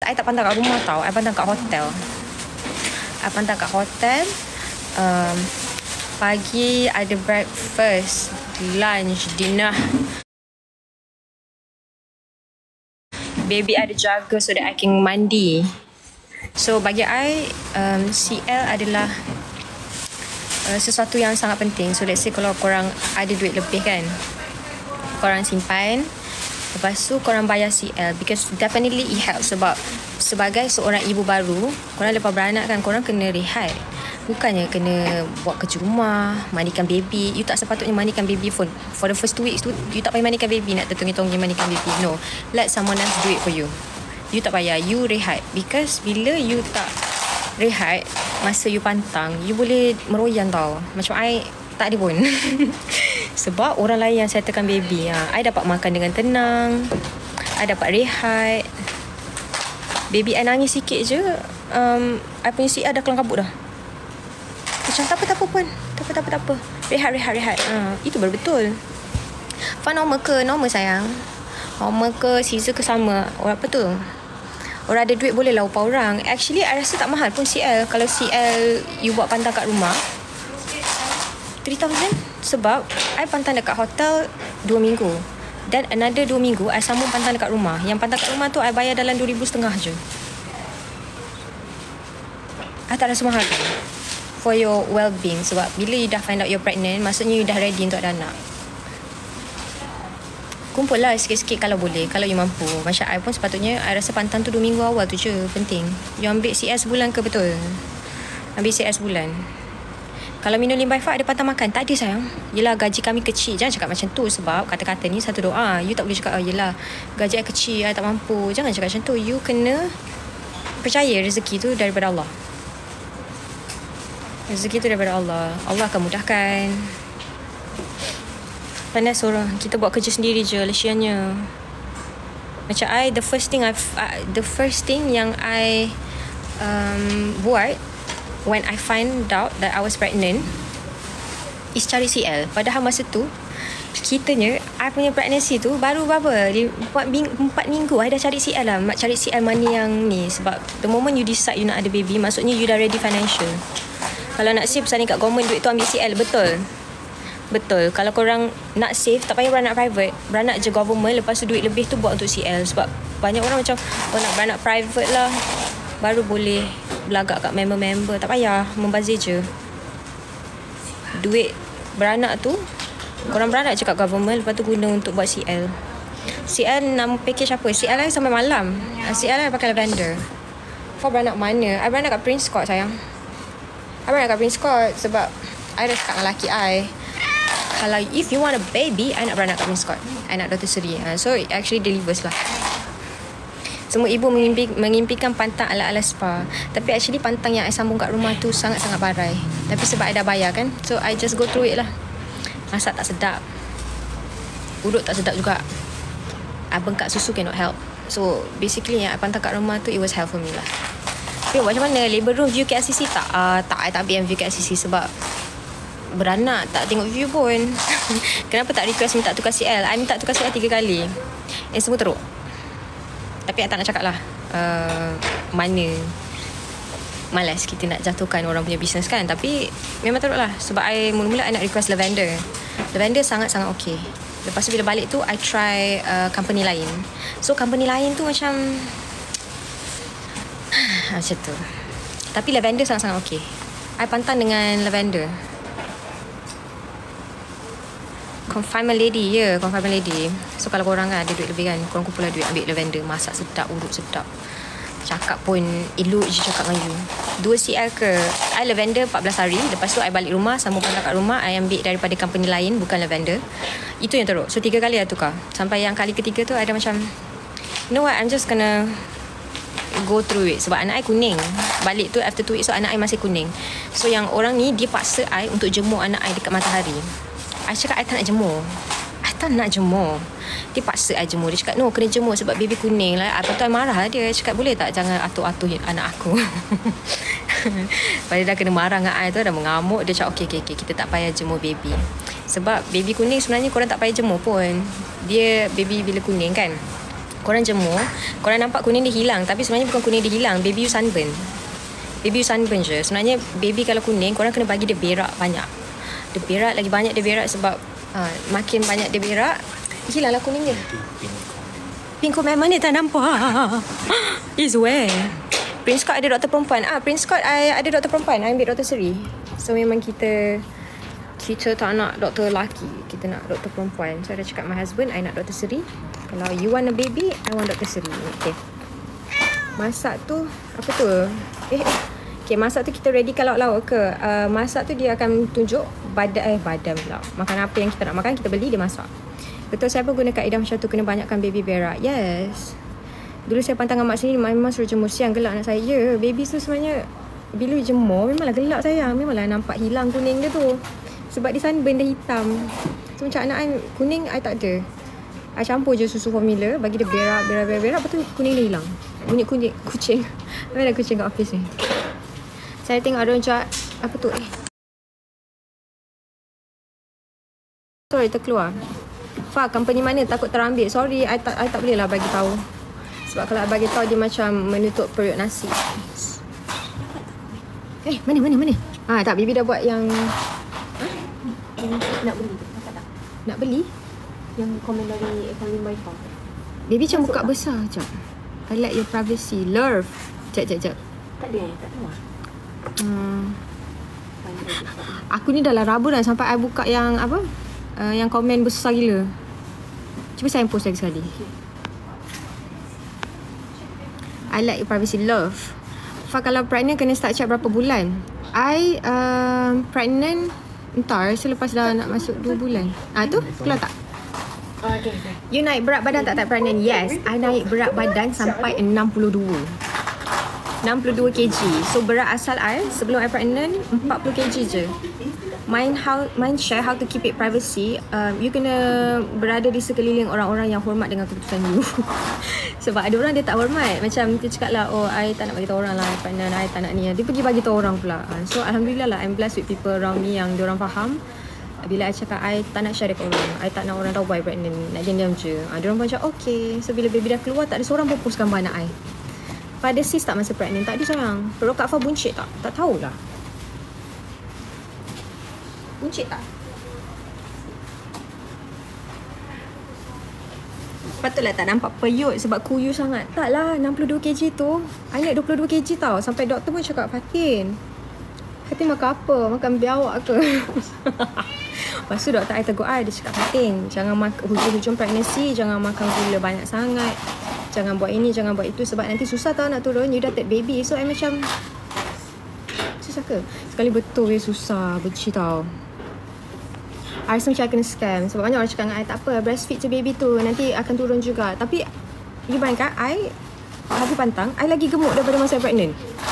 I tak pantang kat rumah tau. I pantang kat hotel. Pagi ada breakfast, lunch, dinner. Baby ada jaga so that I can mandi. So bagi I, CL adalah sesuatu yang sangat penting. So let's say kalau korang ada duit lebih kan, korang simpan, lepas tu korang bayar CL, because definitely it helps. Sebab sebagai seorang ibu baru, korang lepas beranak kan, korang kena rehat. Bukannya kena buat kerja rumah, mandikan baby. You tak sepatutnya mandikan baby for the first 2 weeks tu. You tak payah mandikan baby, nak tertunggi-tunggi mandikan baby. No, let someone else do it for you. You tak payah, you rehat. Because bila you tak rehat, masa you pantang, you boleh meroyan tau. Macam I tak ada pun. Sebab orang lain yang settlekan baby. I dapat makan dengan tenang, I dapat rehat. Baby I nangis sikit je, I punya CR dah kelang kabut dah. Macam tak apa pun. Tak apa. Rehat. Itu baru betul. Fun normal ke? Normal sayang. Normal ke? Caesar ke sama? Orang apa tu? Orang ada duit boleh lah upah orang. Actually, I rasa tak mahal pun CL. Kalau CL you buat pantang kat rumah, 3,000. Sebab I pantang dekat hotel 2 minggu. Dan another 2 minggu, I sambung pantang dekat rumah. Yang pantang kat rumah tu, I bayar dalam 2,500 je. I tak rasa mahal kan? For your well-being. Sebab bila you dah find out you're pregnant, maksudnya you dah ready untuk ada anak. Kumpul lah sikit-sikit kalau boleh, kalau you mampu. Macam I pun sepatutnya, I rasa pantang tu 2 minggu awal tu je penting. You ambil CL sebulan ke betul? Ambil CL sebulan. Kalau minum Lim-By-Fat ada pantang makan? Tak ada sayang. Yelah, gaji kami kecil. Jangan cakap macam tu. Sebab kata-kata ni satu doa. You tak boleh cakap, yelah, gaji I kecil, I tak mampu. Jangan cakap macam tu. You kena percaya rezeki tu daripada Allah. Rezeki tu daripada Allah. Allah akan mudahkan. Pandai seorang. Kita buat kerja sendiri je, lesiannya. Macam I, the first thing yang I buat when I find out that I was pregnant is cari CL. Padahal masa tu kitanya, I punya pregnancy tu baru berapa? 4 minggu I dah cari CL lah. Cari CL mana yang ni. Sebab the moment you decide you nak ada baby, maksudnya you dah ready financial. Kalau nak save pasal ni kat government, duit tu ambil CL. Betul. Kalau korang nak save, tak payah beranak private. Beranak je government, lepas tu duit lebih tu buat untuk CL. Sebab banyak orang macam, nak beranak private lah, baru boleh belagak kat member-member. Tak payah, membazir je. Duit beranak tu, korang beranak je kat government, lepas tu guna untuk buat CL. CL nama package apa? CL I sampai malam. CL I pakai lavender. Kau beranak mana? I beranak kat Prince Court sayang. I beranak kat Prince Court sebab I dah cakap dengan lelaki I, kalau if you want a baby, I nak beranak kat Prince Court. I nak Dr. Seri. So it actually delivers lah. Semua ibu mengimpikan pantang ala-ala spa. Tapi actually pantang yang I sambung kat rumah tu sangat-sangat barai. Tapi sebab I dah bayar kan, so I just go through it lah. Masak tak sedap, urut tak sedap juga, I bengkak susu cannot help. So basically yang I pantang kat rumah tu, it was help for me lah. Tapi macam mana labor room view KLCC? I tak ambil view KLCC sebab beranak tak tengok view pun. Kenapa tak request minta tukar CL? I minta tukar CL 3 kali, semua teruk. Tapi I tak nak cakap lah mana. Malas kita nak jatuhkan orang punya business kan. Tapi memang teruk lah. Sebab I mula-mula I nak request lavender. Lavender sangat-sangat okay. Lepas tu bila balik tu, I try company lain. So company lain tu macam macam tu. Tapi lavender sangat-sangat okay. I pantang dengan lavender. Confinement lady. Confinement lady. So kalau korang kan ada duit lebih kan, korang kumpul lah duit, ambil lavender, masak sedap, urut sedap. Cakap pun elok je cakap dengan you. 2 CL ke? I lavender 14 hari. Lepas tu I balik rumah, sambung pantang kat rumah, I ambil daripada company lain, bukan lavender. Itu yang teruk. So 3 kali I tukar. Sampai yang kali ketiga tu ada macam, you know what, I'm just gonna go through it. Sebab anak I kuning. Balik tu after 2 weeks, so anak I masih kuning. So yang orang ni, dia paksa I untuk jemur anak I dekat matahari. I cakap I tak nak jemur. Dia paksa I jemur. Dia cakap no, kena jemur sebab baby kuning lah. Apa tu I marah lah dia. Cakap boleh tak jangan atur-atur anak aku. Pada dah kena marah dengan I tu, dah mengamuk. Dia cakap okay, kita tak payah jemur baby. Sebab baby kuning sebenarnya korang tak payah jemur pun. Dia baby bila kuning kan, korang jemur, korang nampak kuning dia hilang, tapi sebenarnya bukan kuning dia hilang, baby you sunburn. Baby you sunburn je. Sebenarnya baby kalau kuning, korang kena bagi dia berak banyak. Dia berak lagi banyak, dia berak sebab makin banyak dia berak, hilanglah kuning dia. Pink comment mana tak nampak? Is where? Prince Scott ada doktor perempuan. Prince Scott ada doktor perempuan. I ambil Dr. Seri. So memang kita tak nak doktor lelaki, kita nak doktor perempuan. So I dah cakap my husband, I nak Dr. Seri. Kalau you want a baby, I want Dr. Seri. Okay. Masak tu apa tu? Okay, masak tu kita ready kalau lauk ke? Masak tu dia akan tunjuk badan pula. Makan apa yang kita nak makan, kita beli, dia masak. Betul siapa guna kaedah macam tu, kena banyakkan baby berak. Yes. Dulu saya pantang mak sini, memang suruh jemur siang, gelap anak saya. Ya, baby tu sebenarnya bila jemur memanglah gelap sayang. Memanglah nampak hilang kuning dia tu. Sebab di sana benda hitam. So macam anak I kuning, I tak ada. I campur je susu formula, bagi dia berak. Lepas tu kuning dia hilang. Bunyi kucing. Memang ada kucing kat office ni. Saya tengok ada orang cakap, apa tu sorry, terkeluar. Fah, company mana takut terambil. Sorry, I tak boleh lah bagi tahu. Sebab kalau I bagi tahu dia macam menutup periuk nasi. Mana? Tak, baby dah buat yang nak beli. Nak beli? Yang komen dari Economy by Far. Baby macam buka besar je. I like your privacy. Love. Sekejap. Tak ada, tak tahu. Aku ni dah lah rabu dah sampai I buka yang apa? Yang komen besar gila. Cuba saya post lagi sekali. I like your privacy. Love. Fa, kalau pregnant kena start check berapa bulan? I pregnant entar selepas dah nak masuk 2 bulan. Tu keluar tak? Okay. You naik berat badan tak pregnant? Yes, I naik berat badan sampai 62 kg. So berat asal I sebelum I pregnant 40 kg je. Mind share how to keep it privacy. You kena berada di sekeliling orang-orang yang hormat dengan keputusan you. Sebab ada orang dia tak hormat. Macam dia cakap lah, I tak nak bagi tahu orang lah, pregnant, I tak nak ni. Dia pergi bagi tahu orang pula. So alhamdulillah lah, I'm blessed with people around me yang diorang faham. Bila I cakap I tak nak share dekat orang, I tak nak orang tahu I pregnant, nak diam-diam je. Diorang pun macam okay. So bila baby dah keluar, tak ada seorang pun post gambar anak I. Pada sis tak masa pregnant, tak ada sayang. Perut Kak Fah buncit tak? Tak tahulah. Buncit tak? Patutlah tak nampak periuk sebab kuyu sangat. Taklah, 62 kg tu. I naik 22 kg tau. Sampai doktor pun cakap, Fatin makan apa? Makan biawak ke? Lepas tu doktor I tegur I. Dia cakap, Fatin, jangan makan hujung-hujung pregnancy, jangan makan gula banyak sangat. Jangan buat ini, jangan buat itu. Sebab nanti susah tau nak turun. You dah third baby. So I macam, susah ke? Sekali betul susah. Benci tau. I rasa macam I kena scam. Sebab banyak orang cakap dengan I, tak apa, breastfeed je baby tu, nanti akan turun juga. Tapi you bayangkan, I habis pantang, I lagi gemuk daripada masa I pregnant.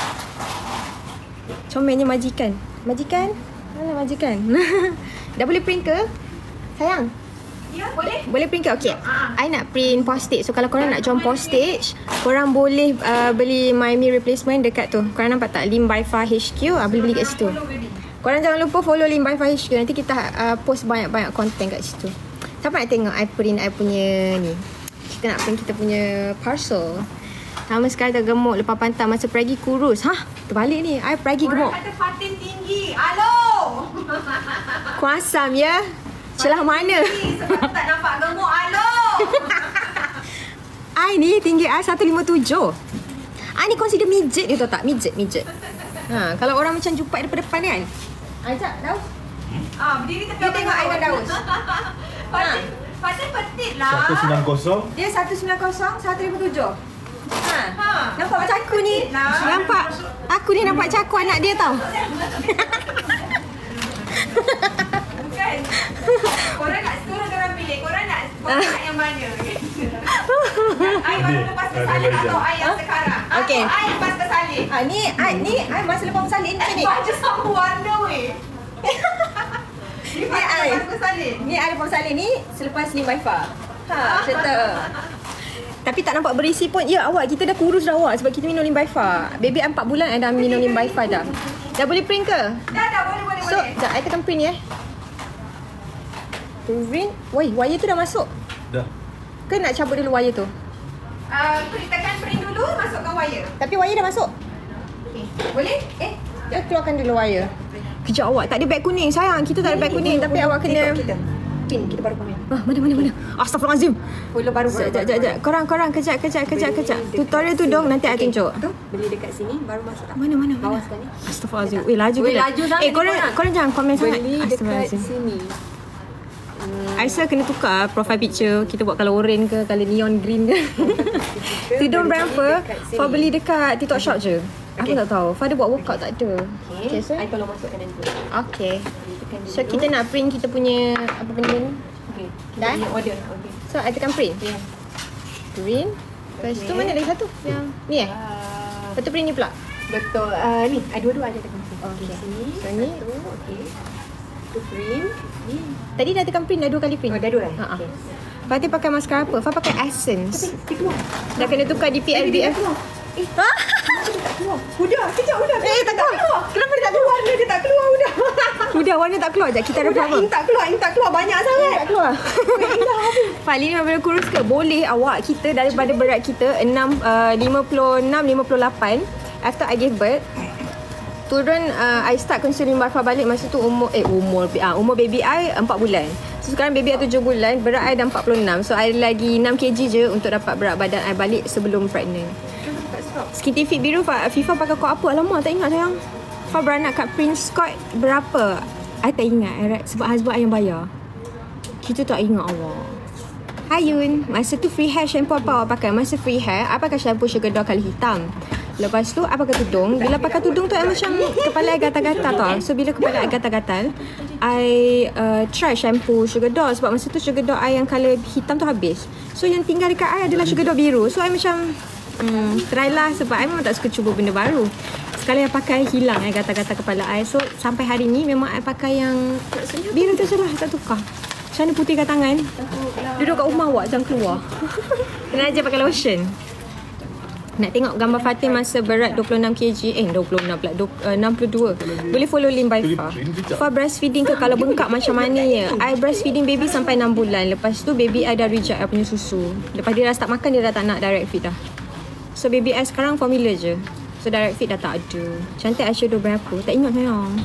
Comelnya majikan. Mana majikan? Dah boleh print ke? Sayang? Ya, boleh. Boleh print ke? Okay. I nak print postage. So kalau korang nak join postage, korang boleh beli My Me replacement dekat tu. Korang nampak tak? Lim by Far HQ. Boleh beli kat situ. Korang jangan lupa follow Lim by Far HQ. Nanti kita post banyak-banyak konten kat situ. Siapa nak tengok I print I punya ni? Kita nak print kita punya parcel. Nama sekarang dah gemuk. Lepas pantang masa pergi kurus. Terbalik ni. I pergi gemuk. Orang kata Fatin tinggi. Alo. Kuasam ya. Celah mana? Sebab tak nampak gemuk. Alo. I ni tinggi I 157. I ni consider midget, you tahu tak? Midget. Kalau orang macam jumpa depan-depan kan. Ajak Daus. Berdiri tepi. You tengok I dengan Daus. Fatin petit lah. 190. Dia 190, 157. Nampak macam aku ni. Nampak aku ni nampak macam aku anak dia tau. Bukan. Korang nak turun dalam bilik. Korang nak yang mana? I baru lepas bersalin atau I yang sekarang? Okay. I lepas bersalin. Ni I masa lepas bersalin macam ni. Baju sama warna weh. Ni I lepas bersalin. Ni I lepas bersalin ni selepas Lim by Far. Cerita. Tapi tak nampak berisi pun. Ya awak, kita dah kurus dah awak sebab kita minum Lim by Far. Baby 4 bulan I dah minum Lim by Far dah. Dah boleh print ke? Dah boleh. So, sekejap I tekan print ya. Print. Wait, wire tu dah masuk. Dah. Ke nak cabut dulu wire tu? Tekan print dulu, masukkan wire. Tapi wire dah masuk. Okay. Boleh? Kita keluarkan dulu wire. Kejap awak, tak ada beg kuning sayang. Kita tak ada beg kuning tapi awak kena Pin kita baru komen. mana. Astaghfirullahalazim. Follow baru. Sekejap. Korang kejap. Tutorial tudung nanti I tunjuk. Tu, beli dekat sini baru masuk. Mana? Bawah sekali. Astaghfirullahalazim. Laju gila. Laju sangat. Korang jangan komen sangat. Beli dekat Astaghfirullahalazim. sini. Aisyah kena tukar profile picture. Kita buat color orange ke, color neon green ke. Tudung berapa? Fah beli dekat TikTok shop je. Aku tak tahu. Fah ada buat workout tak ada. Okay, so I tolong masukkan nanti. Okay. So kita nak print kita punya apa benda ni? Okay. Dah? Order. Okay. So I tekan print. Yeah. Print. Lepas tu mana lagi satu? Yang ni Lepas tu print ni pula. Betul. Ni, dua-dua ada tekan print. Okay. Sini. So ni. Okay. Tu print. Ni. Tadi dah tekan print dah 2 kali print. Oh, dah 2 Okay. Lepas tu pakai maskara apa? Fah pakai Essence. Tapi keluar. Dah kena tukar di PLBF. Ha? Udah, kejap udah. Tak keluar. Kenapa dia tak keluar? Dia tak keluar udah. Udah warna tak keluar. Sekejap kita ada apa? Ink tak keluar banyak sangat. Tak keluar. Fali ni daripada kurus ke? Boleh awak. Kita daripada berat kita 56, 58. After I gave birth, turun I start consuming Barfa balik masa tu umur baby I 4 bulan. So sekarang baby I 7 bulan, berat I dah 46. So I lagi 6 kg je untuk dapat berat badan I balik sebelum pregnant. Skintific biru FIFA pakai kod apa? Alamak tak ingat sayang. Fah beranak kat Prince Scott berapa? I tak ingat sebab husband I yang bayar. Kita tak ingat awak. Hai Yun, masa tu free hair shampoo apa awak pakai? Masa free hair, I pakai shampoo Sugar Doll kali hitam. Lepas tu, I pakai tudung. Bila pakai tudung tu, I macam kepala I gatal-gatal tau. So, bila kepala I gatal-gatal, I try shampoo Sugar Doll. Sebab masa tu Sugar Doll I yang colour hitam tu habis. So, yang tinggal dekat I adalah Sugar Doll biru. So, I macam try lah sebab I memang tak suka cuba benda baru. Sekali I pakai, hilang I gatal-gatal kepala I. So, sampai hari ni memang I pakai yang biru tu je lah. Tak tukar. Macam mana putihkan tangan? Duduk kat rumah awak, jangan keluar. Kena aja pakai lotion. Nak tengok gambar Fatin masa berat 26 kg 26 pula 62. Boleh follow link by Fah. Fah breastfeeding ke kalau bengkak macam mana ya? I breastfeeding baby sampai 6 bulan. Lepas tu baby I dah reject I punya susu. Lepas dia dah start makan, dia dah tak nak direct feed dah. So baby I sekarang formula je. So direct feed dah tak ada. Cantik eyeshadow berapa? Tak ingat sayang.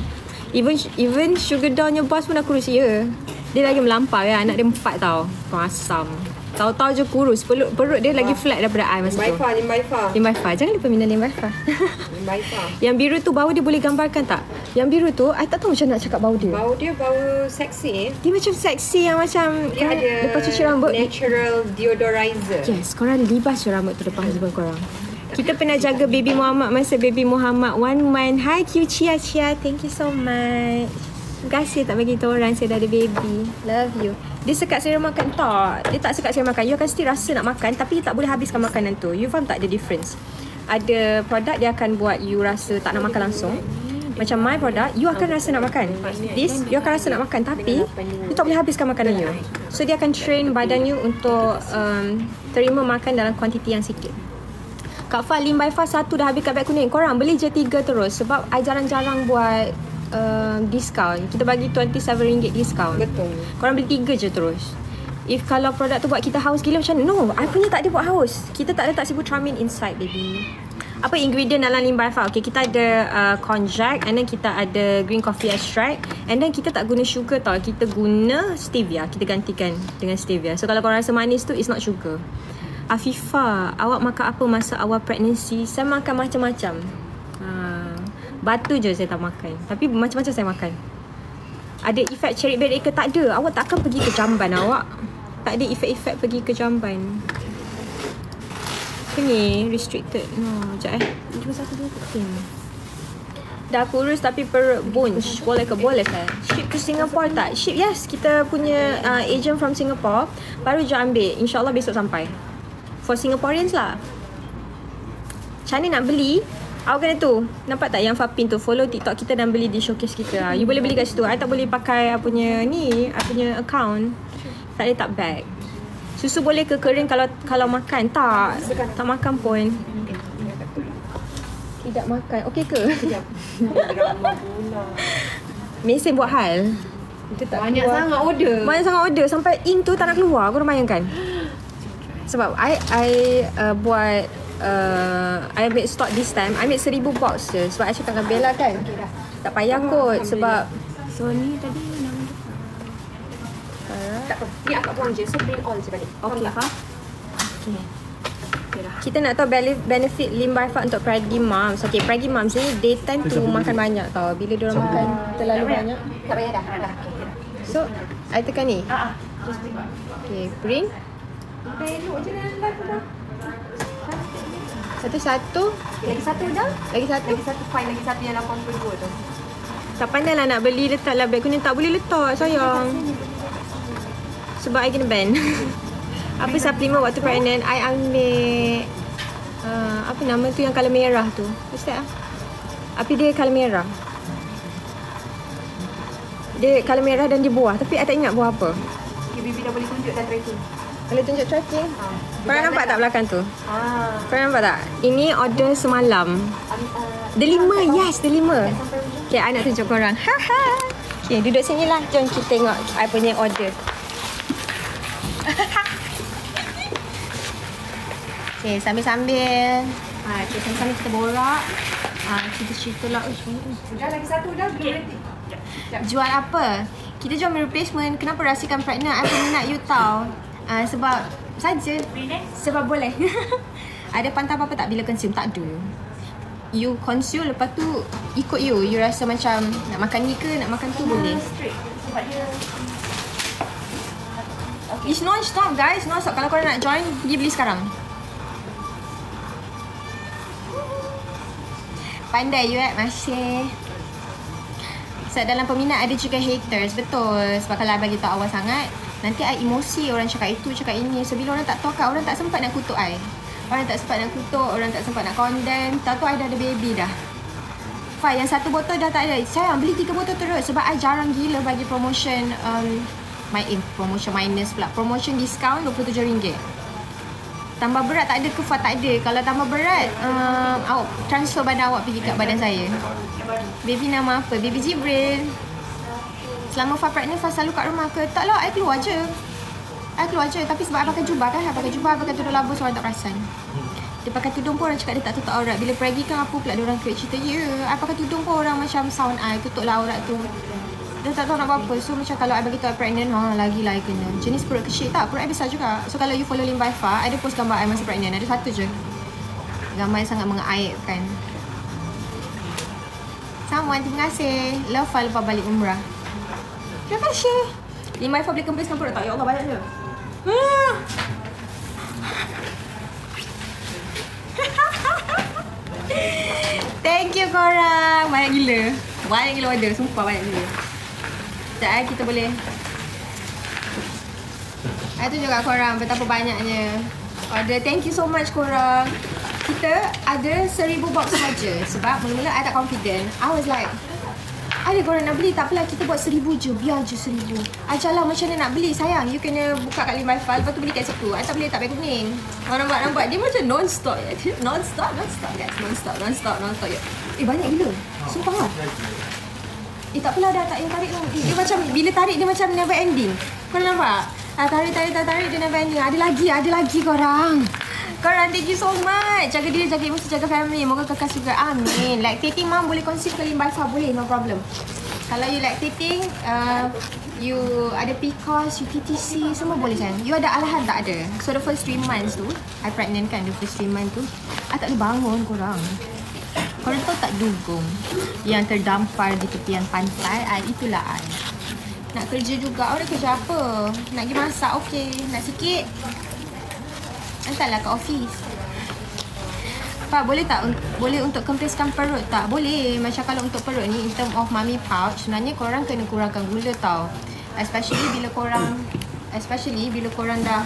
Even Sugar Doll-nya boss pun dah kurus ya. Dia lagi melampau ya. Anak dia 4 tau. Asam. Tahu-tahu je kurus. Perut dia lagi flat daripada I masa tu. Limbaifah. Jangan lupa minum Limbaifah. Yang biru tu bau dia boleh gambarkan tak? Yang biru tu I tak tahu macam nak cakap bau dia. Bau dia bau seksi. Dia macam seksi yang macam dia ada lepas cuci rambut natural deodorizer. Yes, korang libas je rambut tu depan husband korang. Kita pernah jaga baby Muhammad masa baby Muhammad 1 month. Hi Q Chia. Thank you so much. Terima kasih tak bagi tahu orang saya dah ada baby. Love you. Dia sekat saya makan tak? Dia tak sekat saya makan. You akan still rasa nak makan tapi you tak boleh habiskan makanan tu. You faham tak the difference? Ada produk dia akan buat you rasa tak nak makan langsung. Macam my product, you akan rasa nak makan. This, you akan rasa nak makan tapi you tak boleh habiskan makanan you. So dia akan train badan you untuk terima makan dalam kuantiti yang sikit. Kak Fah, Limbaifah 1 dah habis kat beg kuning. Korang beli je 3 terus sebab I jarang-jarang buat diskaun. Kita bagi RM27 diskaun. Betul. Korang beli 3 je terus. If kalau produk tu buat kita haus gila macam no, I punya tak ada buat haus. Kita tak letak sibutramine inside baby. Apa ingredient dalam Limbaifah? Okay, kita ada konjac and then kita ada green coffee extract and then kita tak guna sugar tau. Kita guna stevia. Kita gantikan dengan stevia. So kalau korang rasa manis tu, it's not sugar. Afifah, awak makan apa masa awal pregnancy? Saya makan macam-macam. Batu je saya tak makan. Tapi macam-macam saya makan. Ada efek cherry berry ke? Tak ada. Awak takkan pergi ke jamban awak. Tak ada efek-efek pergi ke jamban. Apa ni? Restricted. No, sekejap Cuma 1, 2, 3. Dah kurus tapi perut bunch. Boleh ke? Boleh ke? Ship ke Singapore tak? Ship, yes. Kita punya agent from Singapore baru je ambil. InsyaAllah besok sampai. For Singaporeans lah. Macam mana nak beli? Awak kena tu. Nampak tak yang Fapin tu? Follow TikTok kita dan beli di showcase kita. You boleh beli kat situ. I tak boleh pakai I punya account. Tak boleh tak bag. Susu boleh ke kering kalau makan? Tak. Tak makan pun. Tidak makan. Okey ke? Sekejap. Mesin buat hal. Banyak sangat order. Sampai ink tu tak nak keluar. Korang bayangkan. Sebab I buat I ambil stock this time. I ambil 1000 box je. Sebab I cakap dengan Bella kan, tak payah kot. Sebab so ni tadi nama dia Tak apa. Ni akak buang je. So print all je balik. okay, faham? Okay. Okay dah. Kita nak tahu benefit Lim Barfa untuk pregnant moms. Okay, pregnant moms ni daytime tu makan banyak tau. Bila diorang makan terlalu banyak. Tak payah dah. Dah. Okay dah. So, I tekan ni. Just print. Okay, print. Elok je dalam live tu dah. Satu. Lagi satu dah. Lagi satu. Lagi satu file. Lagi satu yang 82 tu. Tak pandai lah nak beli letak lah beg. Kau ni tak boleh letak sayang. Sebab I kena ban. Apa suplemen waktu pregnant I ambil apa nama tu yang colour merah tu. Ustaz apa dia colour merah? Dia colour merah dan dia buah. Tapi I tak ingat buah apa. Okay, Bibi dah boleh tunjuk dah tracking. Boleh tunjuk tracking? Korang nampak tak belakang tu? Ah. Korang nampak tak? Ini order semalam. Dia 5. Yes, dia 5. Okay, I nak tunjuk korang. Haha. Okay, duduk sini lah. Jom kita tengok I punya order. Okay, sambil-sambil sambil-sambil kita borak. Kita cerita lah. Dah lagi satu dah. Belum berhenti. Jual apa? Kita jual meal replacement. Kenapa rahsiakan pregnant? I peminat you tahu. Sebab saja. Sebab boleh. Ada pantang apa-apa tak bila consume? Tak ada. You consume, lepas tu ikut you. You rasa macam nak makan ni ke, nak makan tu boleh. Sebab dia It's non-stop guys. Non-stop. Kalau korang nak join, pergi beli sekarang. Pandai you masih. Sebab dalam peminat ada juga haters. Betul. Sebab kalau I bagi tahu awal sangat, nanti I emosi. Orang cakap itu, cakap ini. So bila orang tak tahu kat, orang tak sempat nak kutuk I. Orang tak sempat nak kutuk, orang tak sempat nak condemn. Tahu I dah ada baby dah. Fine, yang 1 botol dah tak ada. Sayang, beli 3 botol terus. Sebab I jarang gila bagi promotion promotion minus pula. Promotion discount RM27. Tambah berat tak ada ke Fah? Tak ada. Kalau tambah berat, awak transfer badan awak pergi kat badan saya. Baby nama apa? Baby Jibril. Selama Fah pregnant, Fah selalu kat rumah ke? Tak lah, I keluar je. Tapi sebab I pakai jubah kan, I pakai jubah, I pakai tudung labus, orang tak perasan. Dia pakai tudung pun orang cakap dia tak tutup aurat. Bila pergi kan apa pula dia orang create cerita, I pakai tudung pun orang macam sound I, tutup lah aurat tu. Dia tak tahu nak buat apa. So macam kalau I bagi tahu I pregnant, lagi I kena. Jenis perut kecil tak, perut I besar juga. So kalau you follow Lim Barfa, I ada post gambar I masa pregnant. Ada satu je. Gambar yang sangat mengaibkan. Someone, terima kasih. Love Fah lepas balik umrah. Terima kasih. Lim Barfa boleh kempiskan perut tak? Ya Allah, banyak je. Thank you korang. Banyak gila order. Sumpah banyak gila. Sekejap kita boleh I tunjuk kat korang betapa banyaknya order. Thank you so much korang. Kita ada 1000 box saja. Sebab mula-mula I tak confident. I was like, ada korang nak beli? Tak apalah, kita buat 1000 je. Biar je 1000. Ajalah macam mana nak beli. Sayang, you kena buka kat Lim Barfa. Lepas tu beli kat situ. I tak boleh tak beg kuning. Orang nampak dia macam non-stop. Non-stop guys. Non-stop. Banyak gila. Sumpah lah. Tak apalah dah, tak payah tarik lah. Dia macam, bila tarik dia macam never ending. Korang nampak? Tarik dia never ending. Ada lagi korang. Korang, thank you so much. Jaga diri, jaga emosi, jaga family. Moga kekal juga. Amin. Lactating mom boleh consume ke Lim Barfa? Boleh, no problem. Kalau you lactating, you ada PCOS, you PTC, semua boleh kan? You ada alahan tak ada? So the first 3 months tu, I pregnant kan, the first 3 months tu, I tak boleh bangun korang. Korang tahu tak dugong yang terdampar di tepian pantai? Itulah I. Nak kerja juga. Nak kerja apa? Nak pergi masak, okey. Nak sikit, hantarlah ke office. Pak, boleh tak? Boleh untuk kempiskan perut tak? Boleh. Macam kalau untuk perut ni, in term of mommy pouch, sebenarnya korang kena kurangkan gula tau. Especially bila korang dah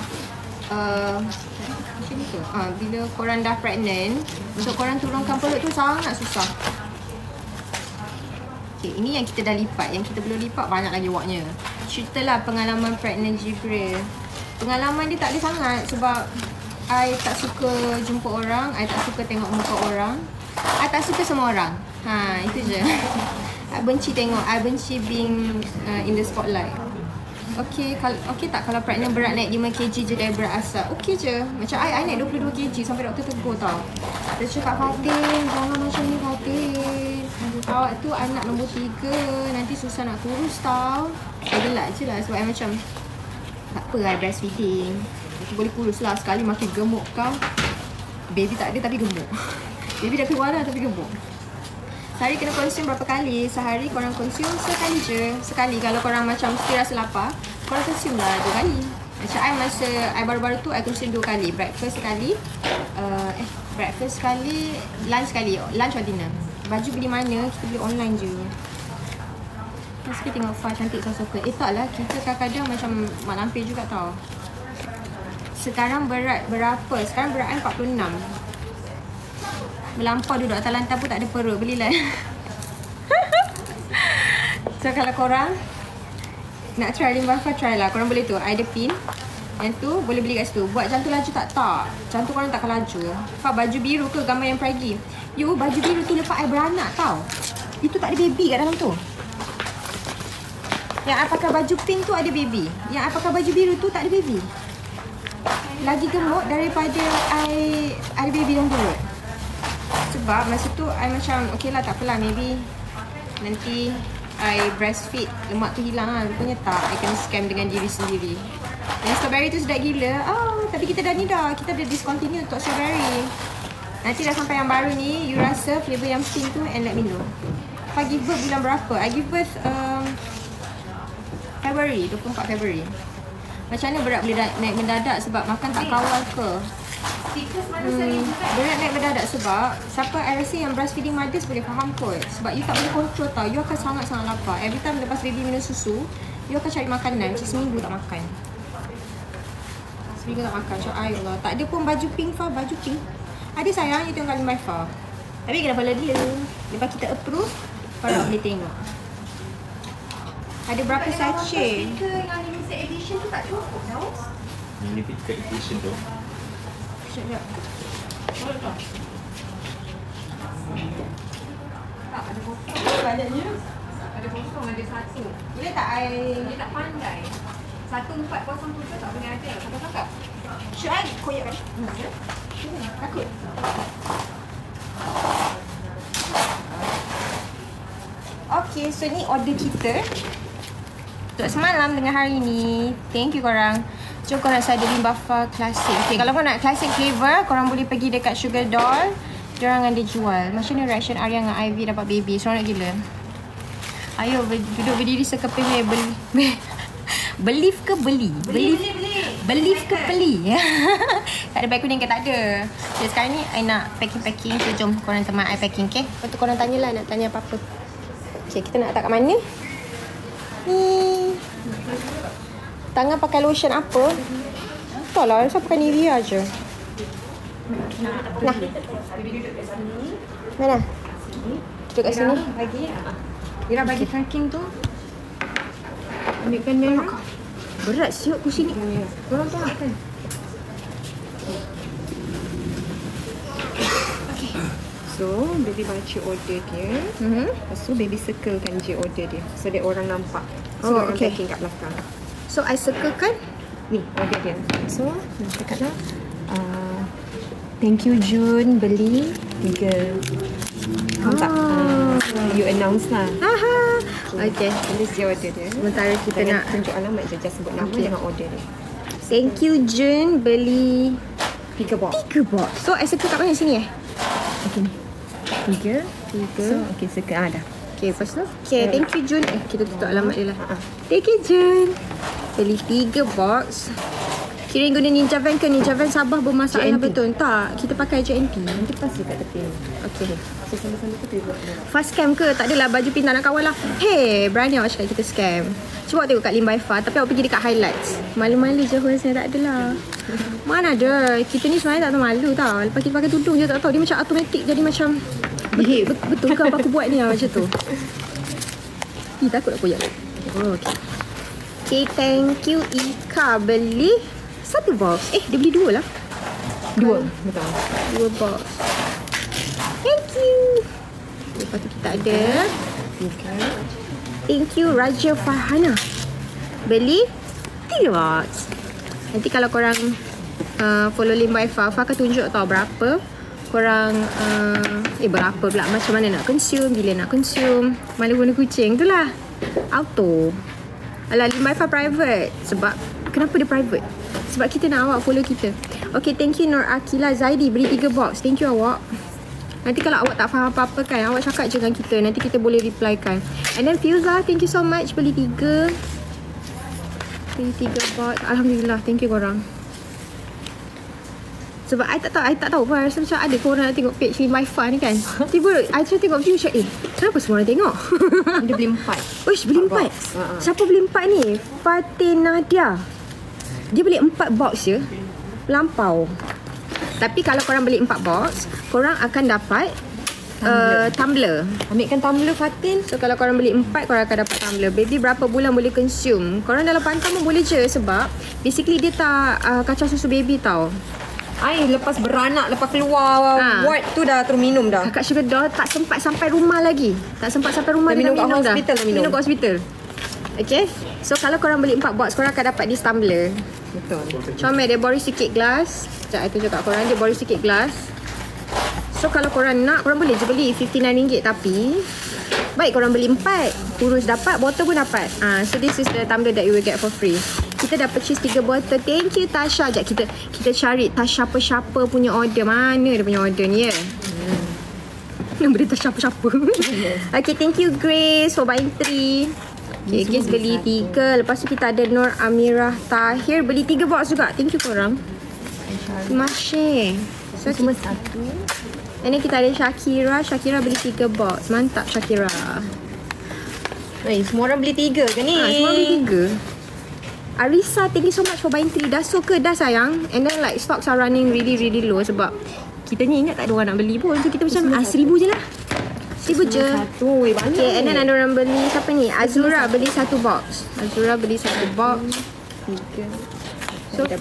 macam tu. Bila korang dah pregnant, untuk korang turunkan perut tu sangat susah. Okay, ini yang kita dah lipat. Yang kita belum lipat banyak lagi waknya. Ceritalah pengalaman pregnant Jibril. Pengalaman dia tak ada sangat sebab I tak suka jumpa orang, I tak suka tengok muka orang, I tak suka semua orang. Itu je. I benci tengok, I benci being in the spotlight. Okay, okay tak kalau pregnant berat naik 5 kg je dari berat asal? Okay je. Macam I naik 22 kg sampai doktor tegur tau. Dia cakap, Fatin, jangan macam ni Fatin. Awak tu anak nombor 3, nanti susah nak kurus tau. Saya gelak je lah sebab I macam, tak apa lah breastfeeding. Nanti boleh kurus lah, sekali makin gemuk kau. Baby tak ada tapi gemuk. Baby dah keluar lah tapi gemuk. Sehari kena consume berapa kali? Sehari korang consume sekali je. Sekali kalau korang macam mesti rasa lapar, korang consume lah 2 kali. Macam I masa I baru-baru tu I consume 2 kali. Breakfast sekali, breakfast sekali, lunch sekali. Lunch or dinner. Baju beli mana? Kita beli online je. Terus kita tengok Fah cantik suka. Taklah, kita kadang-kadang macam mak lampir juga tau. Sekarang berat berapa? Sekarang berat I 46. Melampau duduk atas lantai pun tak ada perut. Belilah. So kalau korang nak try Limbafar, try lah. Korang boleh tu, ada pin. Yang tu boleh beli kat situ. Buat jantung laju tak? Tak. Jantung korang takkan laju. Fah, baju biru ke gambar yang pergi? Yo, baju biru tu lepas I beranak tau. Itu tak ada baby kat dalam tu. Yang I pakai baju pink tu ada baby. Yang I pakai baju biru tu tak ada baby. Lagi gemuk daripada I ada baby dalam perut. Sebab masa tu I macam okay lah, tak apalah, maybe nanti I breastfeed, lemak tu hilang lah. Rupanya tak, I kena scam dengan diri sendiri. Dan strawberry tu sedap gila. Tapi kita dah ni dah, kita dah discontinue untuk strawberry. Nanti dah sampai yang baru ni, you rasa flavour yang pink tu and let me know. Fah give birth bulan berapa? I give birth February, 24 February. Macam mana berat boleh naik mendadak sebab makan tak kawal ke? Berat naik mendadak sebab siapa I rasa yang breastfeeding mothers boleh faham kot. Sebab you tak boleh control tau. You akan sangat-sangat lapar. Every time lepas baby minum susu, you akan cari makanan. Macam seminggu tak makan. Seminggu tak makan. Macam Allah. Tak ada pun baju pink Fah. Baju pink ada sayang, you tengok kali my Fah. Tapi kena follow dia. Lepas kita approve, korang boleh tengok. Ada berapa sachet? Yang limited edition tu tak cukup tau. Limited edition tu. Sekejap. Tak, ada kosong. Banyaknya. Ada kosong, ada 1. Boleh tak Dia tak pandai. 1407 tak boleh ada. Kakak-kakak. Should I koyak kan? Takut. Okay, so ni order kita untuk semalam dengan hari ni. Thank you korang. Jom korang rasa ada Limbafar Classic. Okay, kalau korang nak classic flavor, korang boleh pergi dekat Sugar Doll. Diorang ada jual. Macam ni reaction Arya dengan Ivy dapat baby. Seronok gila. Ayo duduk berdiri sekeping ni. Believe ke beli? Believe ke beli? Tak ada bag kuning ke? Tak ada. So sekarang ni I nak packing-packing. So jom korang teman I packing, okay? Lepas tu korang tanyalah nak tanya apa-apa. Okay, kita nak letak kat mana? Ni. Tangan pakai lotion apa? Tak lah, saya pakai Nivea je. Nah. Mana? Duduk kat sini. Ira bagi tracking tu. Ambilkan merah. Berat siap kursi ni. Korang tolak kan? So, baby baca order dia. Lepas tu baby circlekan je order dia. So, that orang nampak. So, orang okay. packing kat belakang. So, I circlekan. Ni, order dia. So, cakap lah. Thank you Jun, beli 3. Faham tak? You announce lah. Okay. Tulis je order dia. Sementara kita Jangan nak tunjuk alamat je. Just sebut nama dengan order dia. thank you Jun beli 3 box. 3 box. So, I circle kat mana sini Okay ni. 3. So, okay circle. Dah. Okay, lepas tu. Okay, thank you Jun. Kita tutup alamat dia lah. Thank you Jun. Beli 3 box. Kirim guna Ninja Van ke? Ninja Van Sabah bermasalah JNT. betul. Tak, kita pakai JNT. Nanti pasti kat tepi. Okay. So, sama-sama tu tengok. Fast scam ke? Tak adalah baju pintar nak kawal lah. Hey, berani awak cakap kita scam. Cuba tengok kat Limbafar. Tapi awak pergi dekat highlights. Malu-malu je pun saya tak adalah. Mana ada. Kita ni sebenarnya tak tahu malu tau. Lepas kita pakai tudung je tak tahu. Dia macam automatik jadi macam betul ke apa aku buat ni macam tu. Takut nak koyak. Oh, okay. Okay, thank you Ika beli 1 box. Dia beli 2 lah. 2. Betul. 2 box. Thank you. Lepas tu kita ada Okay. thank you Raja Farhana beli 3 box. Nanti kalau korang follow link by Fa akan tunjuk tau berapa korang berapa pula, macam mana nak consume, bila nak consume, mana guna kucing tu lah. Auto. Alah, link by Fa private. Sebab kenapa dia private? Sebab kita nak awak follow kita. Okay, thank you Nur Akila Zaidi beli 3 box. Thank you awak. Nanti kalau awak tak faham apa-apa kan, awak cakap je dengan kita. Nanti kita boleh reply kan. And then Fiuza, thank you so much beli 3. Beli 3 box. Alhamdulillah, thank you korang. Sebab I tak tahu pun. Rasa macam ada korang nak tengok page Link by Fa ni kan. Tiba I macam tengok view macam kenapa semua orang tengok? Dia beli 4. Uish, beli 4. Siapa beli 4 ni? Fatin Nadia. Dia beli 4 box je. Lampau. Tapi kalau korang beli 4 box, korang akan dapat tumbler. Ambilkan tumbler Fatin. So kalau korang beli 4, korang akan dapat tumbler. Baby berapa bulan boleh consume? Korang dalam pantang pun boleh je. Sebab basically dia tak kacau susu baby tau. Lepas beranak, lepas keluar ward tu dah terus minum dah. Kakak Sugar Doll tak sempat sampai rumah lagi. Tak sempat sampai rumah dia minum kat dah. hospital dah minum. Minum kat hospital. Okay. So kalau korang beli 4 box, korang akan dapat this tumbler. Betul. Comel dia bori sikit gelas. Sekejap I tunjuk kat korang. Dia bori sikit gelas. So kalau korang nak, korang boleh je beli RM59. Tapi baik korang beli 4, kurus dapat, botol pun dapat. So this is the tumbler that you will get for free. Kita dah purchase 3 botol. Thank you Tasha. Sekejap kita cari Tasha siapa punya order. Mana dia punya order ni ya? Nombor dia Tasha siapa. Okay, thank you Grace for buying 3. Okay, Grace beli 3. Lepas tu kita ada Nur Amirah Tahir beli 3 box juga. Thank you korang. Terima kasih. So Cuma 1. And then kita ada Shakira. Shakira beli 3 box. Mantap Shakira. Semua orang beli 3 ke ni? Semua beli 3. Arisa, thank you so much for buying 3. Dah so ke? Dah sayang. And then like stocks are running really low. Sebab kita ni ingat tak ada orang nak beli pun. So kita macam RM1,000 je lah. RM1,000 je. Banyak. Okay, and then ada orang beli. Siapa ni? Azura beli 1 box. Azura beli 1 box. 3. So 3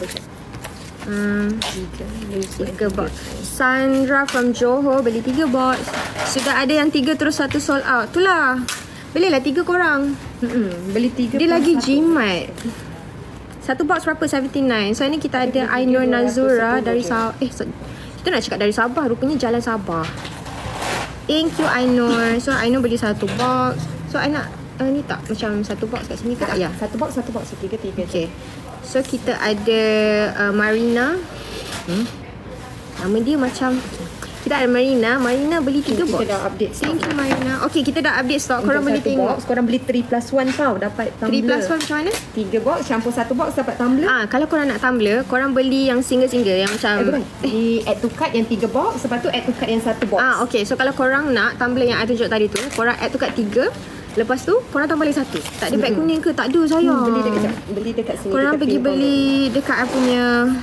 box. Sandra from Johor beli 3 box. Sudah ada yang 3 terus 1 sold out. Itulah. Belilah 3 korang. Beli 3. Dia lagi jimat. 1 box berapa? 79. So ini kita ada Ainur Nazura dari Sabah. Kita nak cakap dari Sabah. Rupanya Jalan Sabah. Thank you Ainur. So Ainur beli 1 box. So I nak ni tak macam 1 box kat sini ke tak? Ya. 1 box 3. Okay. So kita ada Marina. Nama dia macam kita ada Marina. Marina beli 3 box. Kita dah update stock. Thank you Marina. Okay, kita dah update stock. Korang boleh tengok. Korang beli 3+1 tau. Dapat 3+1 tumbler. macam mana? 3 box campur 1 box dapat tumbler. Kalau korang nak tumbler, korang beli yang single-single yang macam Di add to cart yang 3 box, lepas tu add to cart yang 1 box. okay. So kalau korang nak tumbler yang I tunjuk tadi tu, korang add tu kat 3. Lepas tu korang tambah lagi 1. Tak ada beg kuning ke? Tak ada sayang. Beli dekat sini. Korang pergi beli dekat I punya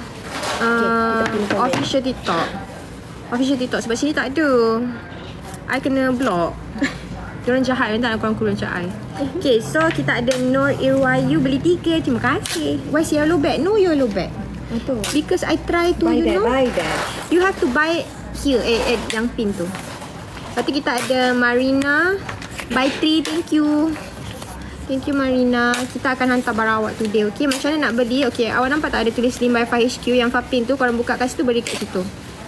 official TikTok. Official TikTok sebab sini tak ada. I kena block. Diorang jahat kan, tak nak korang kurang macam I. Okay, so kita ada Nur Irwayu beli 3. Terima kasih. Where's yellow bag? No yellow bag. Betul. Because I try to, Buy that. you have to buy here at yang pin tu. Lepas tu kita ada Marina buy 3. Thank you. Thank you Marina. Kita akan hantar barang awak today. Okay, macam mana nak beli? Okay, awak nampak tak ada tulis Link by Fa HQ yang Fa pin tu? Korang buka kat situ, beri kat situ.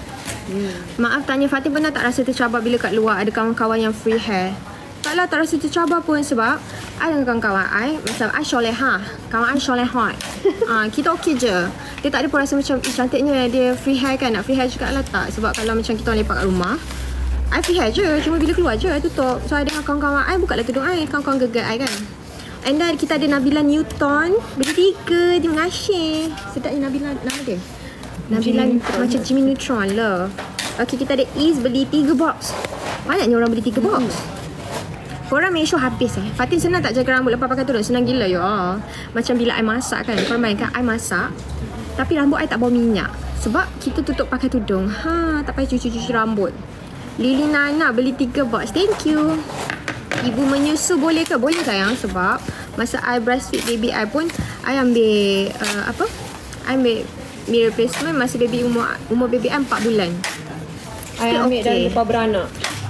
Maaf tanya, Fatin pernah tak rasa tercabar bila kat luar ada kawan-kawan yang free hair? Taklah, tak rasa tercabar pun sebab I dengan kawan-kawan I, macam I Sholehah, kawan I Sholehot. Kita okey je. Dia tak ada pun rasa macam cantiknya dia free hair kan. Nak free hair juga lah tak. Sebab kalau macam kita orang lepak kat rumah, I free hair je. Cuma bila keluar je I tutup. So I dengan kawan-kawan I buka lah tudung I. Kawan-kawan gegar I kan. And then kita ada Nabila Newton beli 3. Terima kasih. Sedapnya Nabila nama dia. Nabila macam Jimmy Neutron lah. Okay, kita ada Iz beli 3 box. Banyaknya orang beli 3 box. Korang make sure habis Fatin senang tak jaga rambut lepas pakai tudung? Senang gila ya. Macam bila I masak kan. Korang bayangkan I masak tapi rambut I tak bau minyak. Sebab kita tutup pakai tudung. Tak payah cuci-cuci rambut. Lili Nana beli 3 box. Thank you. Ibu menyusu boleh ke? Boleh sayang. Sebab masa I breastfeed baby I pun I ambil I ambil meal replacement masa baby umur baby I 4 bulan. I ambil dah lepas beranak.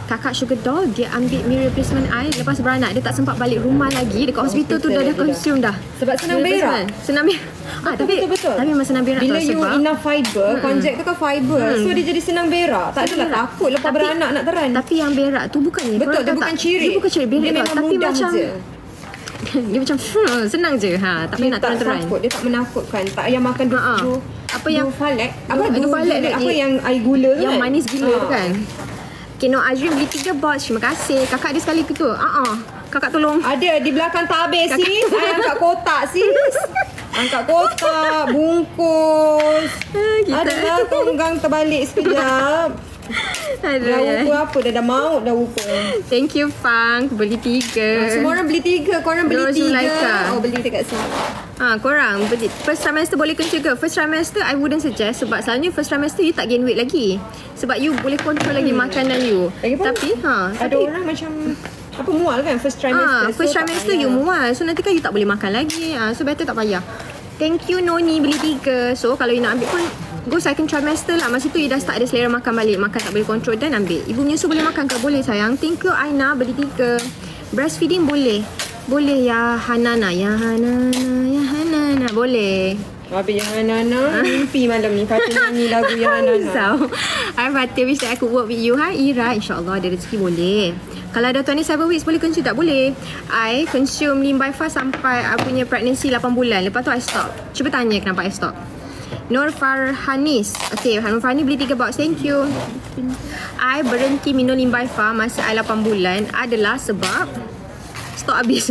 kakak Sugar Doll, dia ambil meal replacement I lepas beranak. Dia tak sempat balik rumah lagi. Dekat hospital tu dah consume dah. Sebab senang Meal berak. replacement. Senang berak. Betul. Tapi memang senang berak Bila tau, you sebab enough fiber, konjek tu kan fiber. So dia jadi senang berak. Tak adalah berak. takut lepas beranak nak teran. Tapi yang berak tu bukannya. Betul, korang dia tahu bukan tak? ciri. Dia bukan ciri berak Dia tau. memang Tapi mudah macam je. dia macam senang je. Tak payah nak tak teran-teran. takut, dia tak menakutkan. Tak payah makan Apa yang falek. falek lagi. Apa yang air gula tu yang kan? manis gila tu kan. Okay, Nur Azrin beli 3 box. Terima kasih. Kakak ada sekali ke tu? Kakak tolong. Ada di belakang tak habis sis. I angkat kotak sis. Angkat kotak, bungkus. Adalah tonggang terbalik sekejap. Dah Aduh, rupa apa dah maut dah rupa. thank you Fang. Beli 3. Semua orang beli 3. Korang beli Nur 3. Zulaika. Oh beli dekat sini. Korang beli first trimester boleh control ke? First trimester I wouldn't suggest. Sebab selalunya first trimester you tak gain weight lagi. Sebab you boleh control lagi makanan you. Lagipun, Tapi ada orang macam apa mual kan first trimester. first So, tak trimester payah. you mual. So nanti kan you tak boleh makan lagi. So better tak payah. Thank you Noni beli 3. So kalau you nak ambil pun go second trimester lah. Masa tu you dah start ada selera makan balik. Makan tak boleh control dan ambil. Ibu menyusu boleh makan ke? Boleh sayang. Thank you Aina beli 3. Breastfeeding boleh. Boleh ya Hanana. Ya Hanana. Ya Hanana. Boleh. Habis yang Nana mimpi malam ni Fatih nyanyi lagu yang Nana. So, I Fatih wish that I could work with you. Hi Ira, insyaAllah ada rezeki boleh. Kalau ada 27 weeks boleh consume tak? Boleh. I consume Lean by Fast sampai I punya pregnancy 8 bulan. Lepas tu I stop. Cuba tanya kenapa I stop. Nur Farhanis. Okay, Nur Farhanis beli 3 box. Thank you. I berhenti minum Lean by Fast masa I 8 bulan adalah sebab stok habis.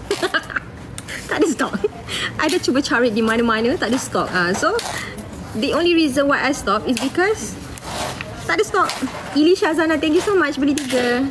Tak ada stok. I dah cuba cari di mana-mana, tak ada stok. So, the only reason why I stop is because tak ada stok. Ili Shazana, thank you so much beli 3.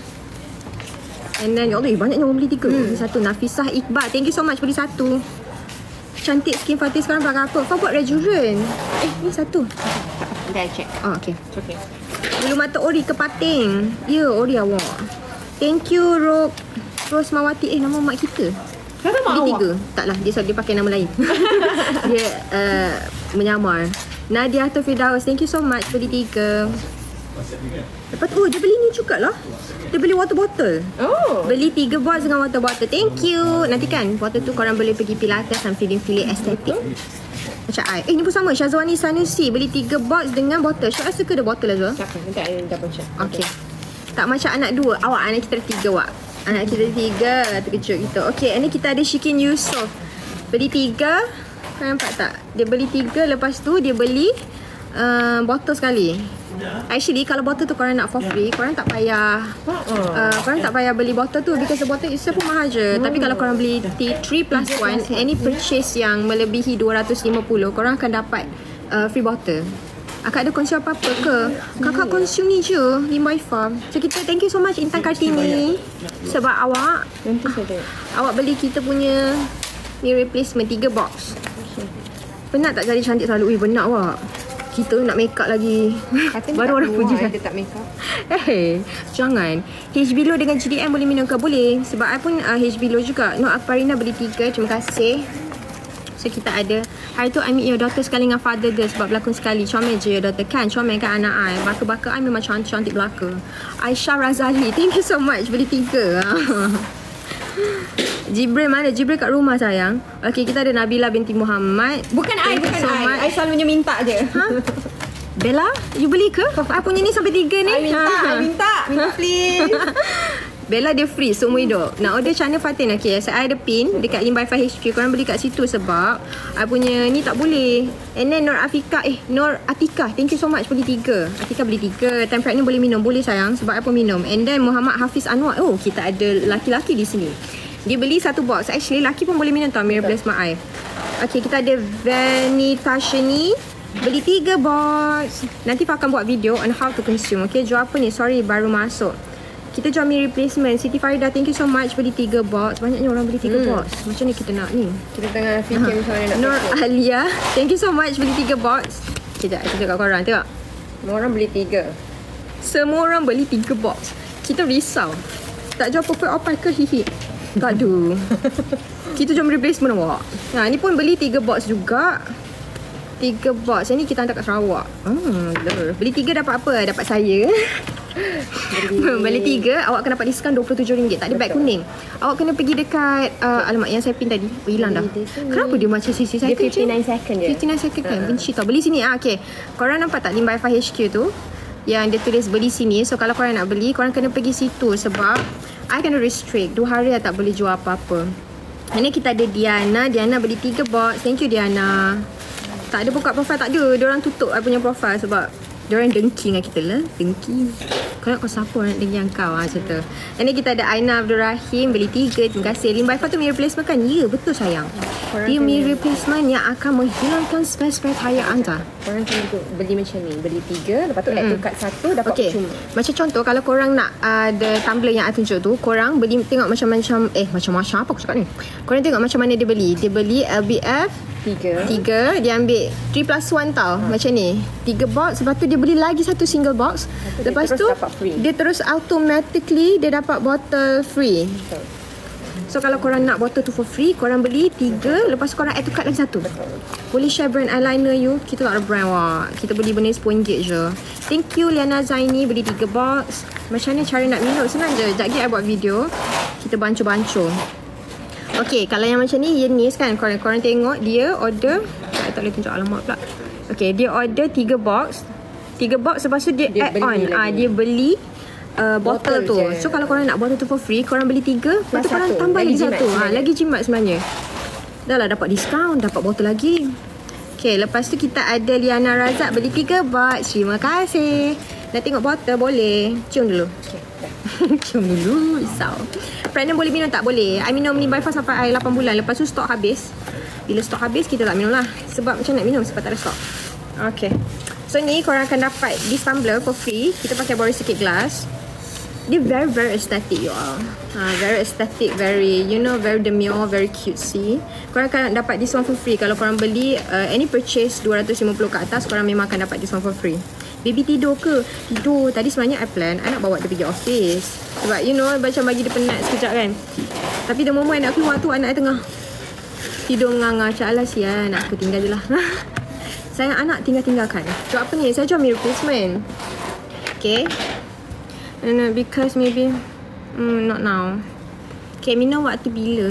And then, ya Allah, banyaknya orang beli 3. Satu, Nafisah Iqbal, thank you so much beli 1. Cantik skin Fatih sekarang pakai apa? Kau buat Rejuren. Ni 1. Dah check. Okay. Okay. Bulu mata ori ke pating. Ya, ori awak. Thank you, Rosmawati. Nama mak kita. Kenapa Beli awak? 3. Taklah, dia pakai nama lain. Dia menyamar. Nadia Atul Firdaus, thank you so much beli 3. Lepas tu, dia beli ni jugalah. Dia beli water bottle. Oh. Beli 3 box dengan water bottle. Thank you. Nanti kan, bottle tu korang boleh pergi pilates dan feeling estetik. Macam I. Ni pun sama. Syazwani Sanusi beli 3 box dengan bottle. Syaz rasa ke ada bottle lah tu? Tak apa, nanti I double check. Okay. Tak macam anak 2. Awak anak kita ada 3 wak. Anak kita ada 3. Terkejut kita. Okay, ini kita ada Shikin Yusof. Beli 3. Kau nampak tak? Dia beli 3. Lepas tu dia beli botol sekali. Actually kalau botol tu korang nak for free, korang tak payah korang tak payah beli botol tu because the bottle itself pun mahal je. Tapi kalau korang beli 3+1, any purchase yang melebihi 250, korang akan dapat free bottle. Akak ada consume apa-apa ke? Kakak consume ni je, Limbai Farm. So kita thank you so much Intan Kartini. Sebab awak Nanti saya tengok. awak beli kita punya ni replacement 3 box. Penat tak jadi cantik selalu? Penat awak. Kita nak make up lagi. Baru orang puji Dia tak make up. Jangan. HB Low dengan GDM boleh minum ke? Boleh. Sebab I pun HB Low juga. Nur Akbarina beli 3. Terima kasih. So kita ada hari tu I meet your daughter sekali dengan father dia sebab berlakon sekali. Comel je your daughter kan. Comel kan anak I. Baka-baka I memang cantik-cantik belaka. Aisyah Razali, thank you so much beli 3. Jibril mana? Jibril kat rumah sayang. Okay, kita ada Nabila binti Muhammad. Bukan I, bukan I. I selalunya minta je. Bella, you beli ke? I punya ni sampai 3 ni. I minta please. Bella dia free seumur hidup. Nak order channel Fatin. Okay, saya ada pin dekat Limbai 5 HQ. Korang beli kat situ sebab I punya ni tak boleh. And then Nur Atika, thank you so much beli 3. Atika beli 3. Time pregnant boleh minum? Boleh sayang sebab I pun minum. And then Muhammad Hafiz Anwar. Oh, kita ada laki-laki di sini. Dia beli 1 box. Actually laki pun boleh minum tau. Mirror Bless My Eye. Okay, kita ada Vanita Shani beli 3 box. Nanti Fah akan buat video on how to consume. Okay, jual apa ni? Sorry, baru masuk. Kita jual meal replacement. Siti Farida, thank you so much beli 3 box. Banyaknya orang beli 3 box. Macam ni kita nak ni. Kita tengah fikir macam mana nak Nur pakai. Alia, thank you so much beli 3 box. Sekejap, kita kat korang. Tengok. Semua orang beli 3. Semua orang beli 3 box. Kita risau. Tak jual perfect opai ke? Hihi. Tak ada. Kita jual replacement awak. Ni pun beli 3 box juga. 3 box. Yang ni kita hantar kat Sarawak. Beli 3 dapat apa? Dapat saya. Beli 3, awak akan dapat diskaun RM27. Tak ada beg kuning. Awak kena pergi dekat alamat yang saya pin tadi. Hilang dah. Kenapa dia macam sisi saya? Dia 59 second je. 59 second kan. Benci tau. Beli sini. Okay. Korang nampak tak Limba Wi-Fi HQ tu? Yang dia tulis beli sini. So kalau korang nak beli, korang kena pergi situ. Sebab I kena restrict 2 hari I tak boleh jual apa-apa. Ini kita ada Diana. Diana beli 3 box. Thank you Diana. Tak ada buka profile. Tak ada. Diorang tutup I punya profile sebab diorang dengki dengan kita lah. Dengki. Kau nak kau siapa nak dengki yang kau macam tu. Ini kita ada Aina Abdul Rahim. Beli 3. Terima kasih. Limba Wi-Fi tu mirror replacement kan? Ya betul sayang. Dia mirror replacement yang akan menghilangkan spare-spare tayar anda. Korang kena beli macam ni. Beli 3, lepas tu add to cart 1, dapat cuma. Macam contoh kalau korang nak ada tumbler yang I tunjuk tu, korang beli tengok macam-macam macam-macam apa aku cakap ni. Korang tengok macam mana dia beli. Dia beli LBF 3, dia ambil 3+1 tau. Macam ni 3 box. Lepas tu dia beli lagi satu single box. Lepas tu dia terus automatically dia dapat bottle free. So kalau korang nak bottle tu for free, korang beli 3, lepas korang add to cart lagi 1. Boleh share brand eyeliner you. Kita tak ada brand wak. Kita beli benda RM10 je. Thank you Liana Zaini beli 3 box. Macam mana cara nak minum? Senang je. Sekejap lagi I buat video. Kita bancuh-bancuh. Okay, kalau yang macam ni Yenis kan, korang tengok dia order. I tak boleh tunjuk alamat pula. Okay, dia order 3 box. 3 box lepas tu dia add on. Dia beli bottle tu je. So kalau korang nak bottle tu for free, korang beli 3, lepas tu korang tambah lagi 1. Lagi jimat sebenarnya. Dah lah dapat diskaun, dapat botol lagi. Okay, lepas tu kita ada Liana Razak beli 3 box. Terima kasih. Nak tengok botol boleh. Cium dulu. Cium dulu. Risau. Pregnant boleh minum tak? Boleh. I minum Limba Wi-Fi sampai 8 bulan. Lepas tu stok habis. Bila stok habis kita tak minum lah. Sebab macam nak minum sebab tak ada stok. Okay. So ni korang akan dapat this tumbler for free. Kita pakai borosilicate glass. Dia very aesthetic you all. Very aesthetic, very very demure, very cutesy. Korang akan dapat this one for free. Kalau korang beli any purchase 250 ke atas, korang memang akan dapat this one for free. Baby tidur ke? Tidur. Tadi sebenarnya I plan I nak bawa dia pergi office. Sebab macam bagi dia penat sekejap kan. Tapi the moment I nak keluar tu, anak I tengah tidur nganga. Macam alah sian, aku tinggal je lah. Sayang anak tinggalkan. So apa ni? Saya jual mirror replacement. Okay. No, because maybe not now. Okay, minum waktu bila?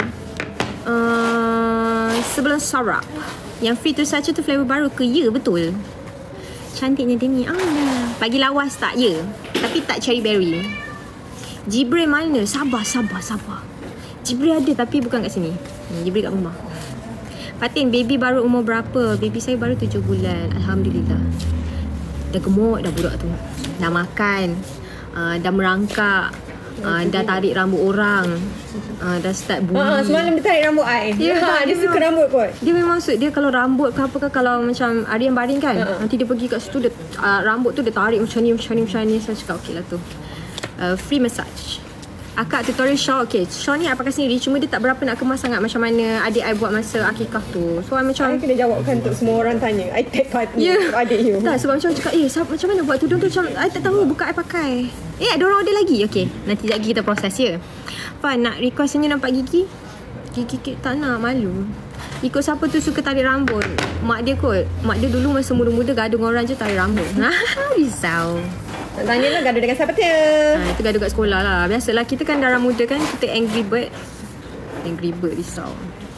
Sebelum sarap. Yang free tu saja tu flavor baru ke? Ya, betul. Cantiknya dia ni. Bagi lawas tak? Ya. Tapi tak cherry berry. Jibril mana? Sabar. Jibril ada tapi bukan kat sini. Jibril kat rumah. Fatin, baby baru umur berapa? Baby saya baru 7 bulan. Alhamdulillah. Dah gemuk dah budak tu. Dah makan. Dah merangkak. Dah tarik rambut orang. Dah start bully. Semalam dia tarik rambut I. Dia suka rambut kot. Dia memang dia kalau rambut ke apa ke, kalau macam Aryan baring kan, nanti dia pergi kat situ, dia, rambut tu dia tarik macam ni. Saya cakap okey lah tu. Free massage. Akak tutorial shawl. Okay, shawl ni I pakai sendiri. Cuma dia tak berapa nak kemas sangat macam mana adik I buat masa akikah tu. So I macam I kena jawabkan untuk semua orang tanya. I take part ni adik you. Tak, sebab macam cakap macam mana buat tudung tu, macam I tak tahu. Buka I pakai. Ada orang order lagi. Okay, nanti sekejap lagi kita proses ya. Fan, nak request senyum nampak gigi? Gigi tak nak, malu. Ikut siapa tu suka tarik rambut? Mak dia kot. Mak dia dulu masa muda-muda gaduh dengan orang je tarik rambut. Risau. Nak tanya lah gaduh dengan siapa dia? Itu gaduh kat sekolah lah. Biasalah, kita kan darah muda kan. Kita angry bird. Risau.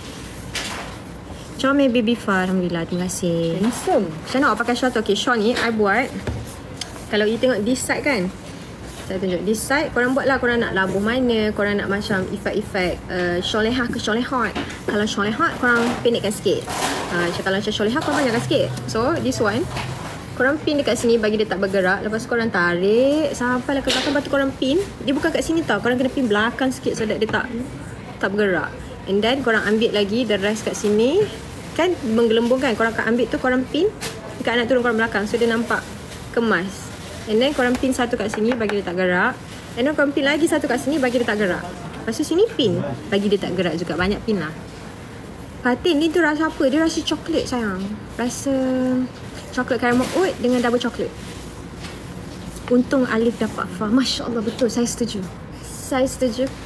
Comel baby Far. Alhamdulillah, terima kasih. Handsome. Macam mana awak pakai shawl tu? Okay, shawl ni I buat. Kalau you tengok this side kan, saya tunjuk this side. Korang buat lah, korang nak labuh mana. Korang nak macam efek-efek shawl leha ke shawl hot. Kalau shawl hot, korang pendekkan sikit. Kalau macam shawl leha, korang banyakkan sikit. So this one, korang pin dekat sini bagi dia tak bergerak. Lepas korang tarik sampai lah ke belakang. Lepas tu korang pin. Dia bukan kat sini tau. Korang kena pin belakang sikit so that dia tak bergerak. And then korang ambil lagi the rest kat sini. Kan menggelembung kan. Korang akan ambil tu, korang pin dekat anak turun korang belakang. So dia nampak kemas. And then korang pin satu kat sini bagi dia tak gerak. And then korang pin lagi satu kat sini bagi dia tak gerak. Lepas tu sini pin bagi dia tak gerak juga. Banyak pin lah. Fatin, ni tu rasa apa? Dia rasa coklat sayang. Rasa coklat caramel oat dengan double coklat. Untung Alif dapat Fa. Masya Allah, betul. Saya setuju.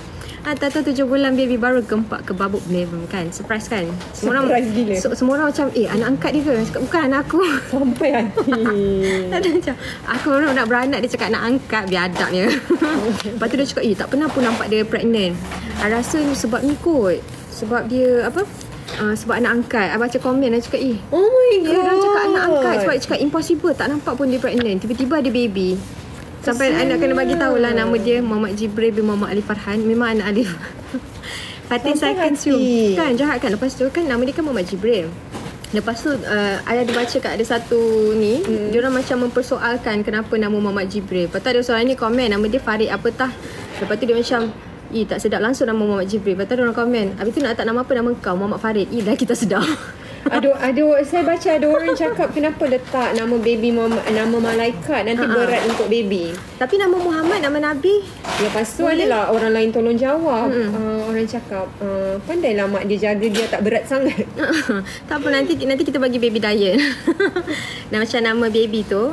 Tahu 7 bulan baby baru gempak ke babuk belum kan. Surprise kan. Semua orang Surprise gila. semua orang macam anak angkat dia ke? Cakap bukan anak aku. Sampai hati. Ada macam aku baru nak beranak dia cakap nak angkat biadabnya. Lepas tu dia cakap tak pernah pun nampak dia pregnant. I rasa sebab ni kot. Sebab dia apa? Sebab anak angkat. I baca komen dia cakap Oh my god. dia orang cakap anak angkat sebab dia cakap impossible tak nampak pun dia pregnant. Tiba-tiba ada baby. Sampai anak kena bagi tahulah nama dia Muhammad Jibril bin Muhammad Ali Farhan. Memang anak Alif. Fatin saya consume. Kan jahat kan. Lepas tu kan nama dia kan Muhammad Jibril. Lepas tu I ada baca kat ada satu ni dia orang macam mempersoalkan kenapa nama Muhammad Jibril. Lepas tu ada seorang ni komen nama dia Farid apa tah. Lepas tu dia macam tak sedap langsung nama Muhammad Jibril. Lepas tu dia orang komen habis tu nak tak nama apa nama kau Muhammad Farid. Dah kita sedap. Ada saya baca ada orang cakap kenapa letak nama baby nama malaikat nanti berat untuk baby. Tapi nama Muhammad nama Nabi. Lepas tu adalah orang lain tolong jawab. Orang cakap pandailah mak dia jaga dia tak berat sangat. Tak apa nanti kita bagi baby diet. Dan macam nama baby tu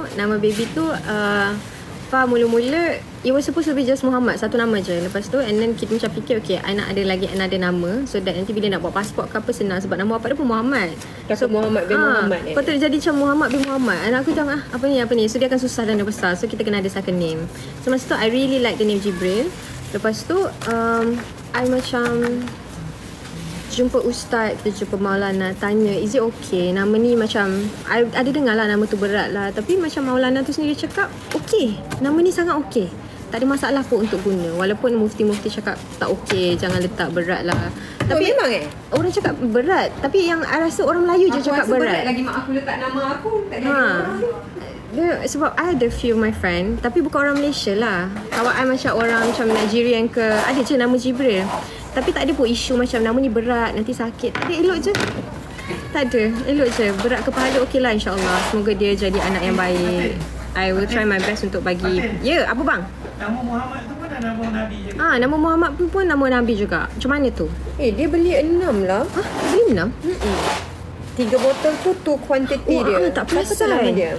Fa mula-mula it was supposed to be just Muhammad, satu nama je. Lepas tu and then kita macam fikir I nak ada lagi another nama so that nanti bila nak buat pasport ke apa senang sebab nama bapak dia pun Muhammad. So Muhammad bin Muhammad Lepas tu dia jadi macam Muhammad bin Muhammad. And aku macam apa ni so dia akan susah dan dia besar. So kita kena ada second name. So masa tu I really like the name Jibril. Lepas tu I macam jumpa ustaz, kita jumpa Maulana, tanya is it okay nama ni macam I ada dengar lah nama tu berat lah tapi macam Maulana tu sendiri cakap okay, nama ni sangat okay, tak ada masalah pun untuk guna walaupun mufti-mufti cakap tak okay, jangan letak berat lah. Tapi memang orang cakap berat tapi yang I rasa orang Melayu je cakap berat. Lagi mak aku letak nama aku tak ada orang dia, sebab I ada few my friend tapi bukan orang Malaysia lah. Kawan I macam orang macam Nigerian ke ada je nama Jibril. Tapi tak ada pun isu macam nama ni berat, nanti sakit. Tak ada, elok je. Tak ada, elok je. Berat kepala okey lah insyaAllah. Semoga dia jadi anak yang baik. I will try my best untuk bagi. Ya, apa bang? Nama Muhammad tu pun dah nama Nabi je. Nama Muhammad pun nama Nabi juga. Macam mana tu? dia beli 6 lah. Beli 6? 3 botol tu quantity dia. Tak Apa perasan. nama dia?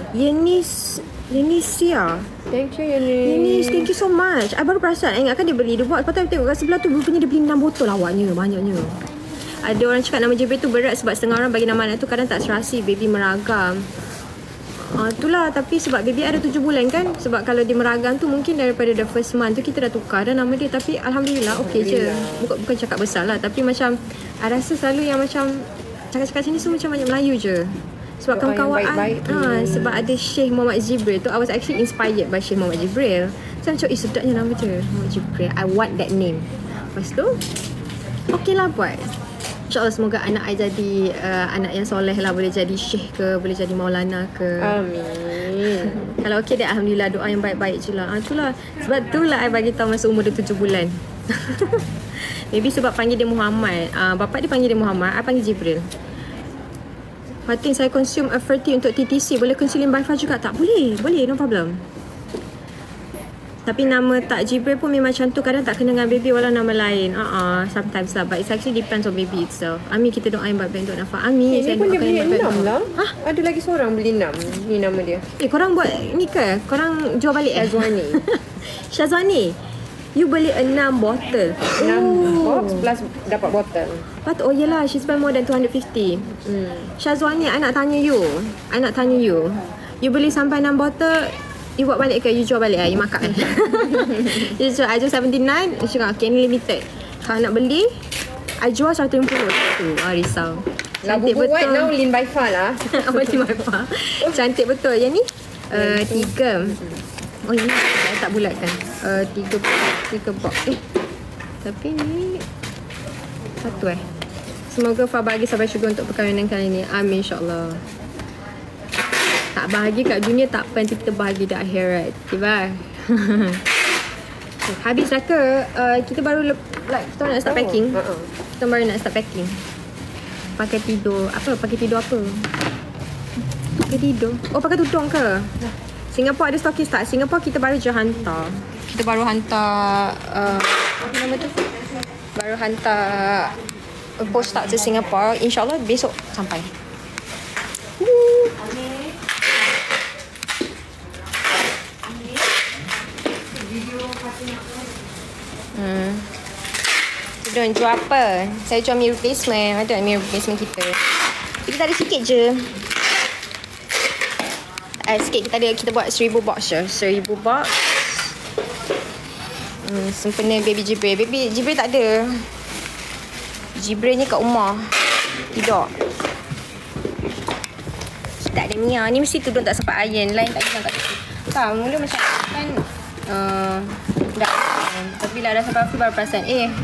Yenisia. Thank you Yenis. Thank you so much. I baru perasan. I ingatkan dia beli. Dia buat. Lepas tu I tengok kat sebelah tu rupanya dia beli 6 botol awaknya. Banyaknya. Ada orang cakap nama Jibril tu berat sebab setengah orang bagi nama anak tu kadang tak serasi. Baby meragam. Itulah. Tapi sebab baby ada 7 bulan kan. Sebab kalau dia meragam tu mungkin daripada the first month tu kita dah tukar dah nama dia. Tapi Alhamdulillah okey je. Bukan cakap besar lah. Tapi macam I rasa selalu yang macam cakap-cakap sini semua macam banyak Melayu je. Sebab kawan-kawan sebab ada Syekh Muhammad Jibril tu I was actually inspired by Syekh Muhammad Jibril. So macam sedapnya nama dia Muhammad Jibril. I want that name. Lepas tu okey lah buat. InsyaAllah semoga anak I jadi anak yang soleh lah. Boleh jadi Syekh ke, boleh jadi Maulana ke. Amin. Kalau okey dah Alhamdulillah, doa yang baik-baik je lah. Itulah. Sebab itulah I bagi tahu masa umur dia 7 bulan. Maybe sebab panggil dia Muhammad. Bapak dia panggil dia Muhammad, I panggil Jibril. Fatin, saya consume Aferti untuk TTC. Boleh consume Bifa juga tak? Boleh, no problem. Tapi nama tak Jibril pun memang macam tu. Kadang tak kena dengan baby walau nama lain. Sometimes lah. But it actually depends on baby itself. Amin, kita doa yang baik-baik untuk Nafa. Amin. Ini pun dia beli 6 lah. Ada lagi seorang beli 6. Ni nama dia. Korang buat ni ke? Korang jual balik Syazwani. Syazwani, you beli 6 botol. 6 box plus dapat botol. Oh yelah, she spend more than 250. Syazwani, I nak tanya you. You beli sampai 6 botol, you buat balik ke? You jual balik you makan. You jual, I jual 79. You cakap, okay, ni limited. Kalau nak beli, I jual 150. Risau. Cantik betul. Buat now Lin Baifa lah. Lin Baifa. Cantik betul. Yang ni 3. Oh ini tak bulatkan. 3 box. Tapi ni 1 Semoga Fa bahagia sampai syurga untuk perkahwinan kali ni. Amin insyaAllah. Tak bahagia kat dunia tak apa, nanti kita bahagia di akhirat. Okay, bye. Habis lah ke? Kita baru kita nak start packing. Kita baru nak start packing. Pakai tidur. Pakai tidur apa? Pakai tidur. Oh, pakai tudung ke? Singapore ada stokis tak? Singapore kita baru je hantar. Kita baru hantar apa nama tu? Baru hantar post tak ke Singapore. InsyaAllah besok sampai. Don, jual apa? Saya jual mirror replacement. Ada mirror replacement kita. Kita ada sikit je. Sikit kita buat 1000 box je. 1000 box. Sempena baby Jibril. Baby Jibril tak ada. Jibril ni kat rumah. Tidur. Tak ada Mia. Ni mesti tudung tak sempat iron. Lain tak iron kat situ. Tak, mula macam kan dah iron. Tapi bila dah sampai aku baru perasan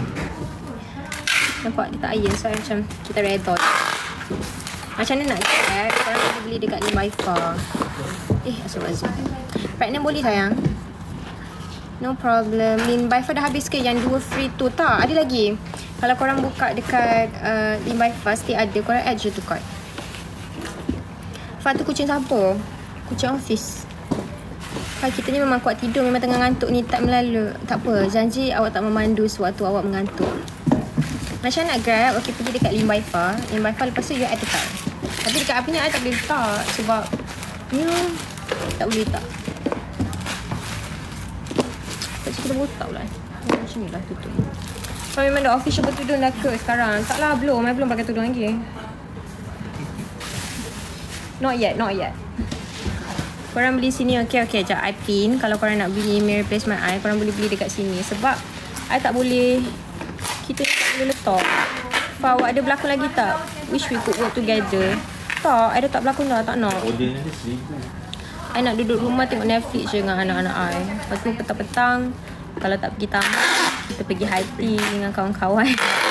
nampak dia tak iron. So macam kita redor. Macam mana nak get? Korang boleh beli dekat Limaifa. Astagfirullahaladzim. Pregnant boleh sayang? No problem. Limaifa dah habis ke yang 2 free tu? Tak, ada lagi. Kalau korang buka dekat Limaifa, still ada. Korang add je tu card. Fah tu kucing siapa? Kucing office. Fah, kita ni memang kuat tidur. Memang tengah ngantuk ni. Tak melalu. Tak apa. Janji awak tak memandu sewaktu awak mengantuk. Macam nak grab? Okay, pergi dekat Limaifa. Limaifa lepas tu you add the card. Tapi dekat apanya I tak boleh letak. Sebab tak boleh letak. Macam kita botak pula. Macam ni lah tutup. Fah memang dah official bertudung dah ke sekarang? Taklah, belum. I belum pakai tudung lagi. Not yet. Korang beli sini. Okay, sekejap I pin. Kalau korang nak beli mirror replacement I, korang boleh beli dekat sini. Sebab I tak boleh, kita tak boleh letak. Fah, awak ada berlakon lagi tak? Wish we could work together. Tak, I dah tak berlakon dah. Tak nak. Order ni ada 1000. I nak duduk rumah tengok Netflix je dengan anak-anak I. Lepas tu petang-petang, kalau tak pergi tamat, kita pergi high tea dengan kawan-kawan.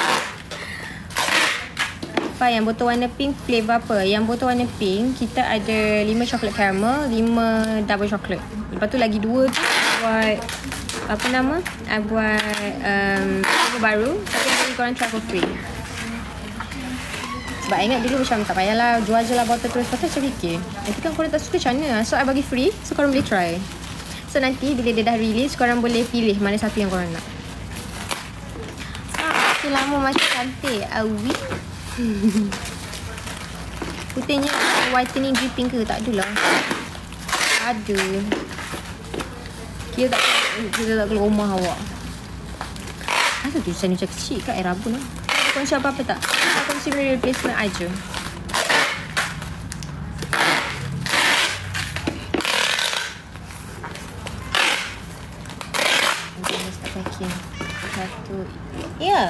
Yang botol warna pink flavor apa? Yang botol warna pink kita ada 5 chocolate caramel, 5 double chocolate. Lepas tu lagi 2 tu buat apa nama? I buat baru. Tapi I bagi korang try for free. Sebab I ingat dulu macam tak payahlah jual je lah botol terus. Lepas tu macam fikir, nanti kan korang tak suka macam mana? So I bagi free, so korang boleh try. So nanti bila dia dah release, korang boleh pilih mana satu yang korang nak. Makin lama macam cantik. Awi. Putihnya whitening dripping ke? Tak adalah. Ada. Kita tak keluar rumah awak. Asal tulisan macam kecil kat air rabun lah. Ada kunci apa-apa tak? Ada kunci replacement aja. Kita start packing. Satu. Ya.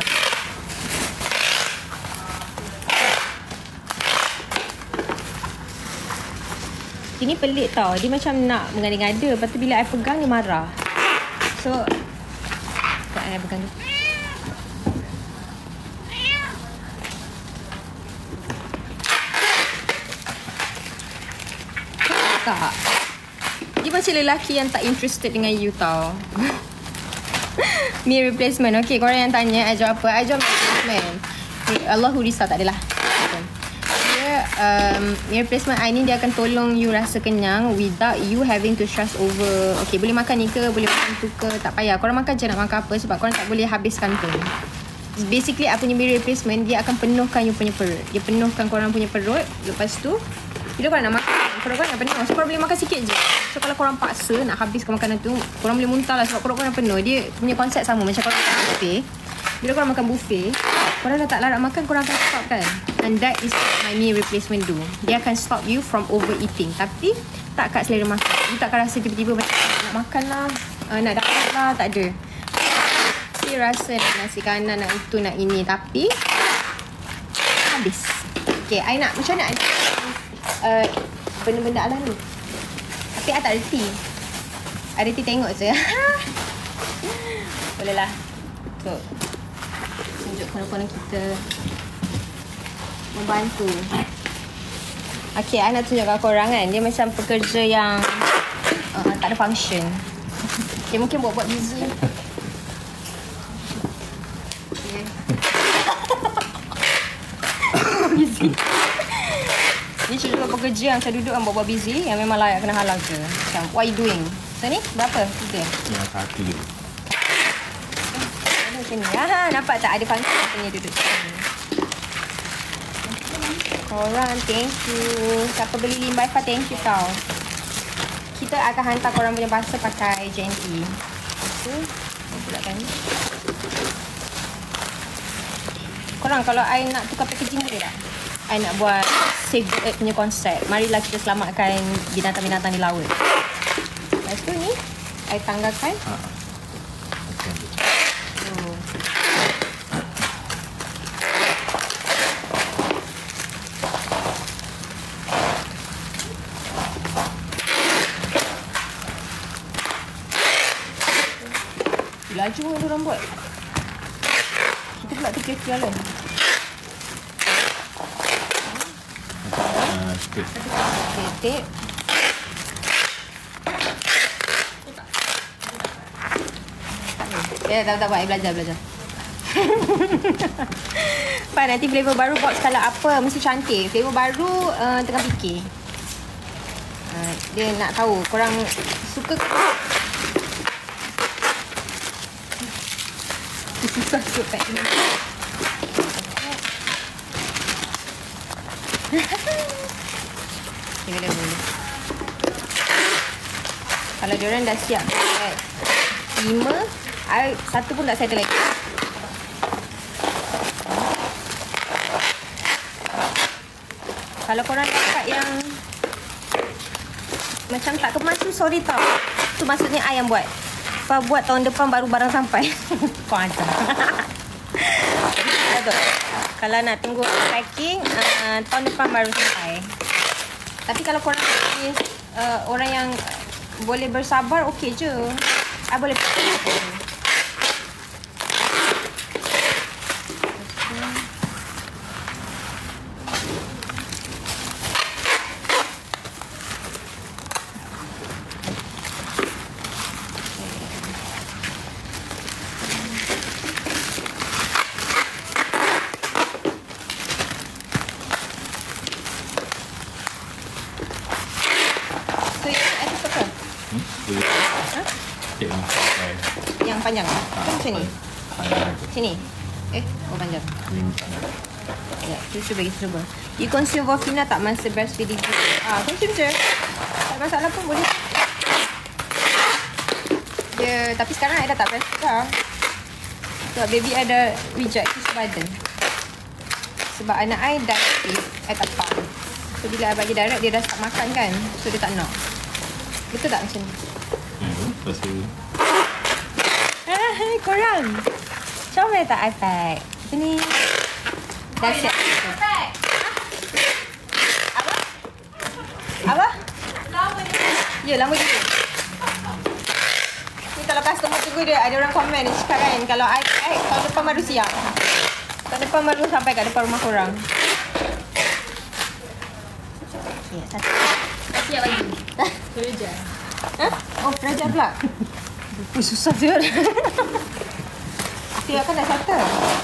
Ini pelik tau. Dia macam nak mengada-ngada. Lepas tu bila I pegang dia marah. So tak, I pegang dia. Tak. Dia macam lelaki yang tak interested dengan you tau. Mirror replacement. Okay, korang yang tanya I jual apa? I jual mirror replacement. Allahu risau, tak adalah. Mirror replacement I ni dia akan tolong you rasa kenyang without you having to stress over. Okay, boleh makan ni ke, boleh makan tu ke, tak payah. Korang makan je nak makan apa sebab korang tak boleh habiskan tu. Basically I punya mirror replacement dia akan penuhkan you punya perut. Dia penuhkan korang punya perut. Lepas tu bila korang nak makan, korang nak penuh. So korang boleh makan sikit je. So kalau korang paksa nak habiskan makanan tu, korang boleh muntah lah sebab korang penuh. Dia punya konsep sama macam korang makan buffet. Bila korang makan buffet, korang dah tak larat makan, korang akan stop kan. And that is my meal replacement do. Dia akan stop you from overeating. Tapi tak kat selera makan. You tak akan rasa tiba-tiba macam nak makan lah, nak dapat lah, tak ada. Dia rasa nak nasi kanan, nak itu, nak ini. Tapi habis. Okay, I nak macam mana benda-benda alam ni. Tapi I tak reti. I reti tengok je. Boleh lah. So tunjuk kawan-kawan kita membantu. Okay, I nak tunjuk kat korang kan. Dia macam pekerja yang tak ada function. Okay, mungkin buat-buat busy. Okay. Busy. Dia cerita pekerja yang macam duduk kan buat-buat busy, yang memang layak kena halal je. Macam, what you doing? So ni, berapa? 3? Yang satu je. Macam ni. Nampak tak ada function katanya duduk sini. Korang, thank you. Siapa beli Limaifa, thank you tau. Kita akan hantar korang punya parcel pakai JNT. Lepas tu, pula kan ni. korang kalau I nak tukar packaging boleh tak? I nak buat Save the Earth punya konsep. Marilah kita selamatkan binatang-binatang di laut. Lepas tu ni, I tanggalkan. Oh. Laju pun orang buat. Kita pula terkira lah. Sikit. Tip. Ya, tak apa. I belajar. Pak, nanti flavor baru box kalau apa mesti cantik. Flavor baru tengah fikir. Dia nak tahu korang suka susah pack ni. Tengok dia boleh. Kalau diorang dah siap pack 5, I satu pun tak settle lagi. Kalau korang dapat yang macam tak kemas tu, sorry tau. Tu maksudnya I yang buat. Fah buat tahun depan baru barang sampai. Kau ajar. Kalau nak tunggu packing, tahun depan baru sampai. Tapi kalau korang orang yang boleh bersabar, okey je. I boleh packing. Yang panjang kan macam ni. Sini. Panjang. Ya, tu bagi cuba. You consume Vofina tak masa breastfeeding? Consume je. Tak masalah pun boleh. Dia, tapi sekarang I dah tak breastfeed dah. Sebab baby ada reject kiss badan. Sebab anak I diabetes, I tak faham. So bila I bagi direct, dia dah start makan kan. So dia tak nak. Betul tak macam ni? Pasal Hai korang. Comel tak iPad? Sini. Dah siap. Apa? Lama dia. Ya, lama dia. Ni kalau customer tunggu dia, ada orang komen dia cakap kan, kalau iPad tahun depan baru siap. Tahun depan baru sampai kat depan rumah korang. Okay, satu. Tak siap lagi. Kerja. Oh, belajar pula. Susah je. Dia kan dah settle.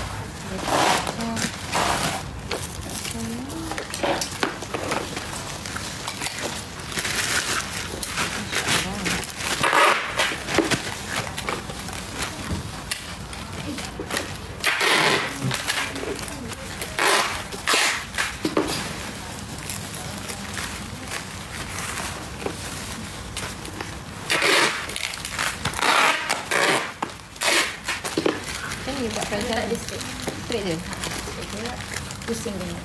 Ni buat pelajaran. Tak ada straight. Straight je. Pusing dia.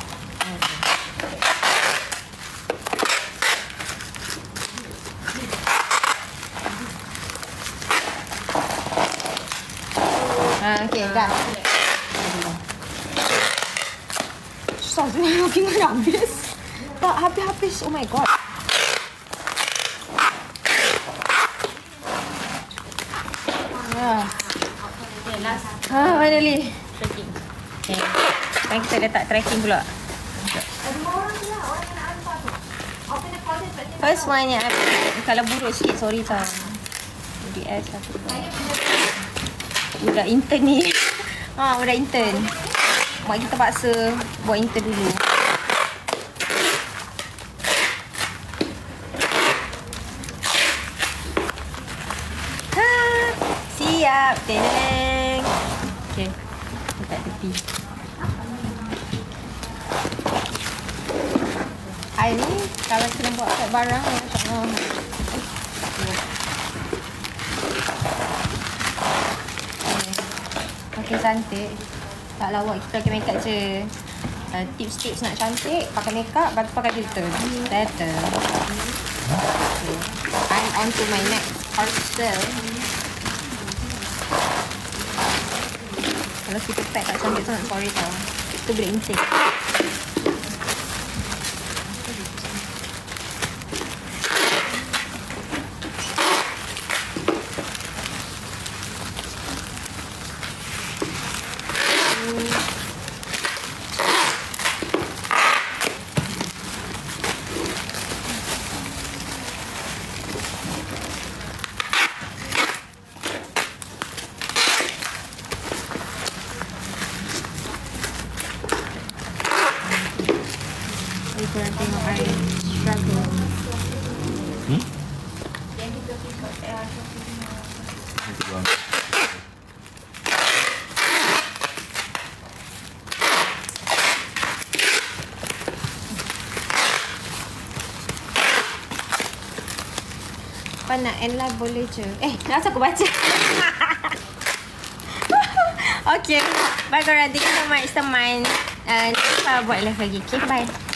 Okay, dah. Susah je. Makin mana habis. Tak habis-habis. Oh my god. Finally. Tracking. Okay. Sekarang kita letak tracking pula. First one yang kalau buruk sikit, sorry tau. BS satu. Budak intern ni. Budak intern. Mak kita paksa buat intern dulu. Siap. Teneng. Okay. Letak tepi. I ni kalau kena buat kat barang, masya-Allah. Okay, cantik. Tak lawak, kita pakai makeup je. Tips-tips nak cantik, pakai makeup, lepas tu pakai filter. Better. Okay. I'm on to my next parcel. Kalau kita pack tak cantik sangat, sorry tau. Kita boleh intake. Korang tengok I struggle. Nanti buang. Kau nak end lah boleh je. Kenapa aku baca? Okay. Bye korang. Thank you so much teman. Buat live lagi. Okay, bye.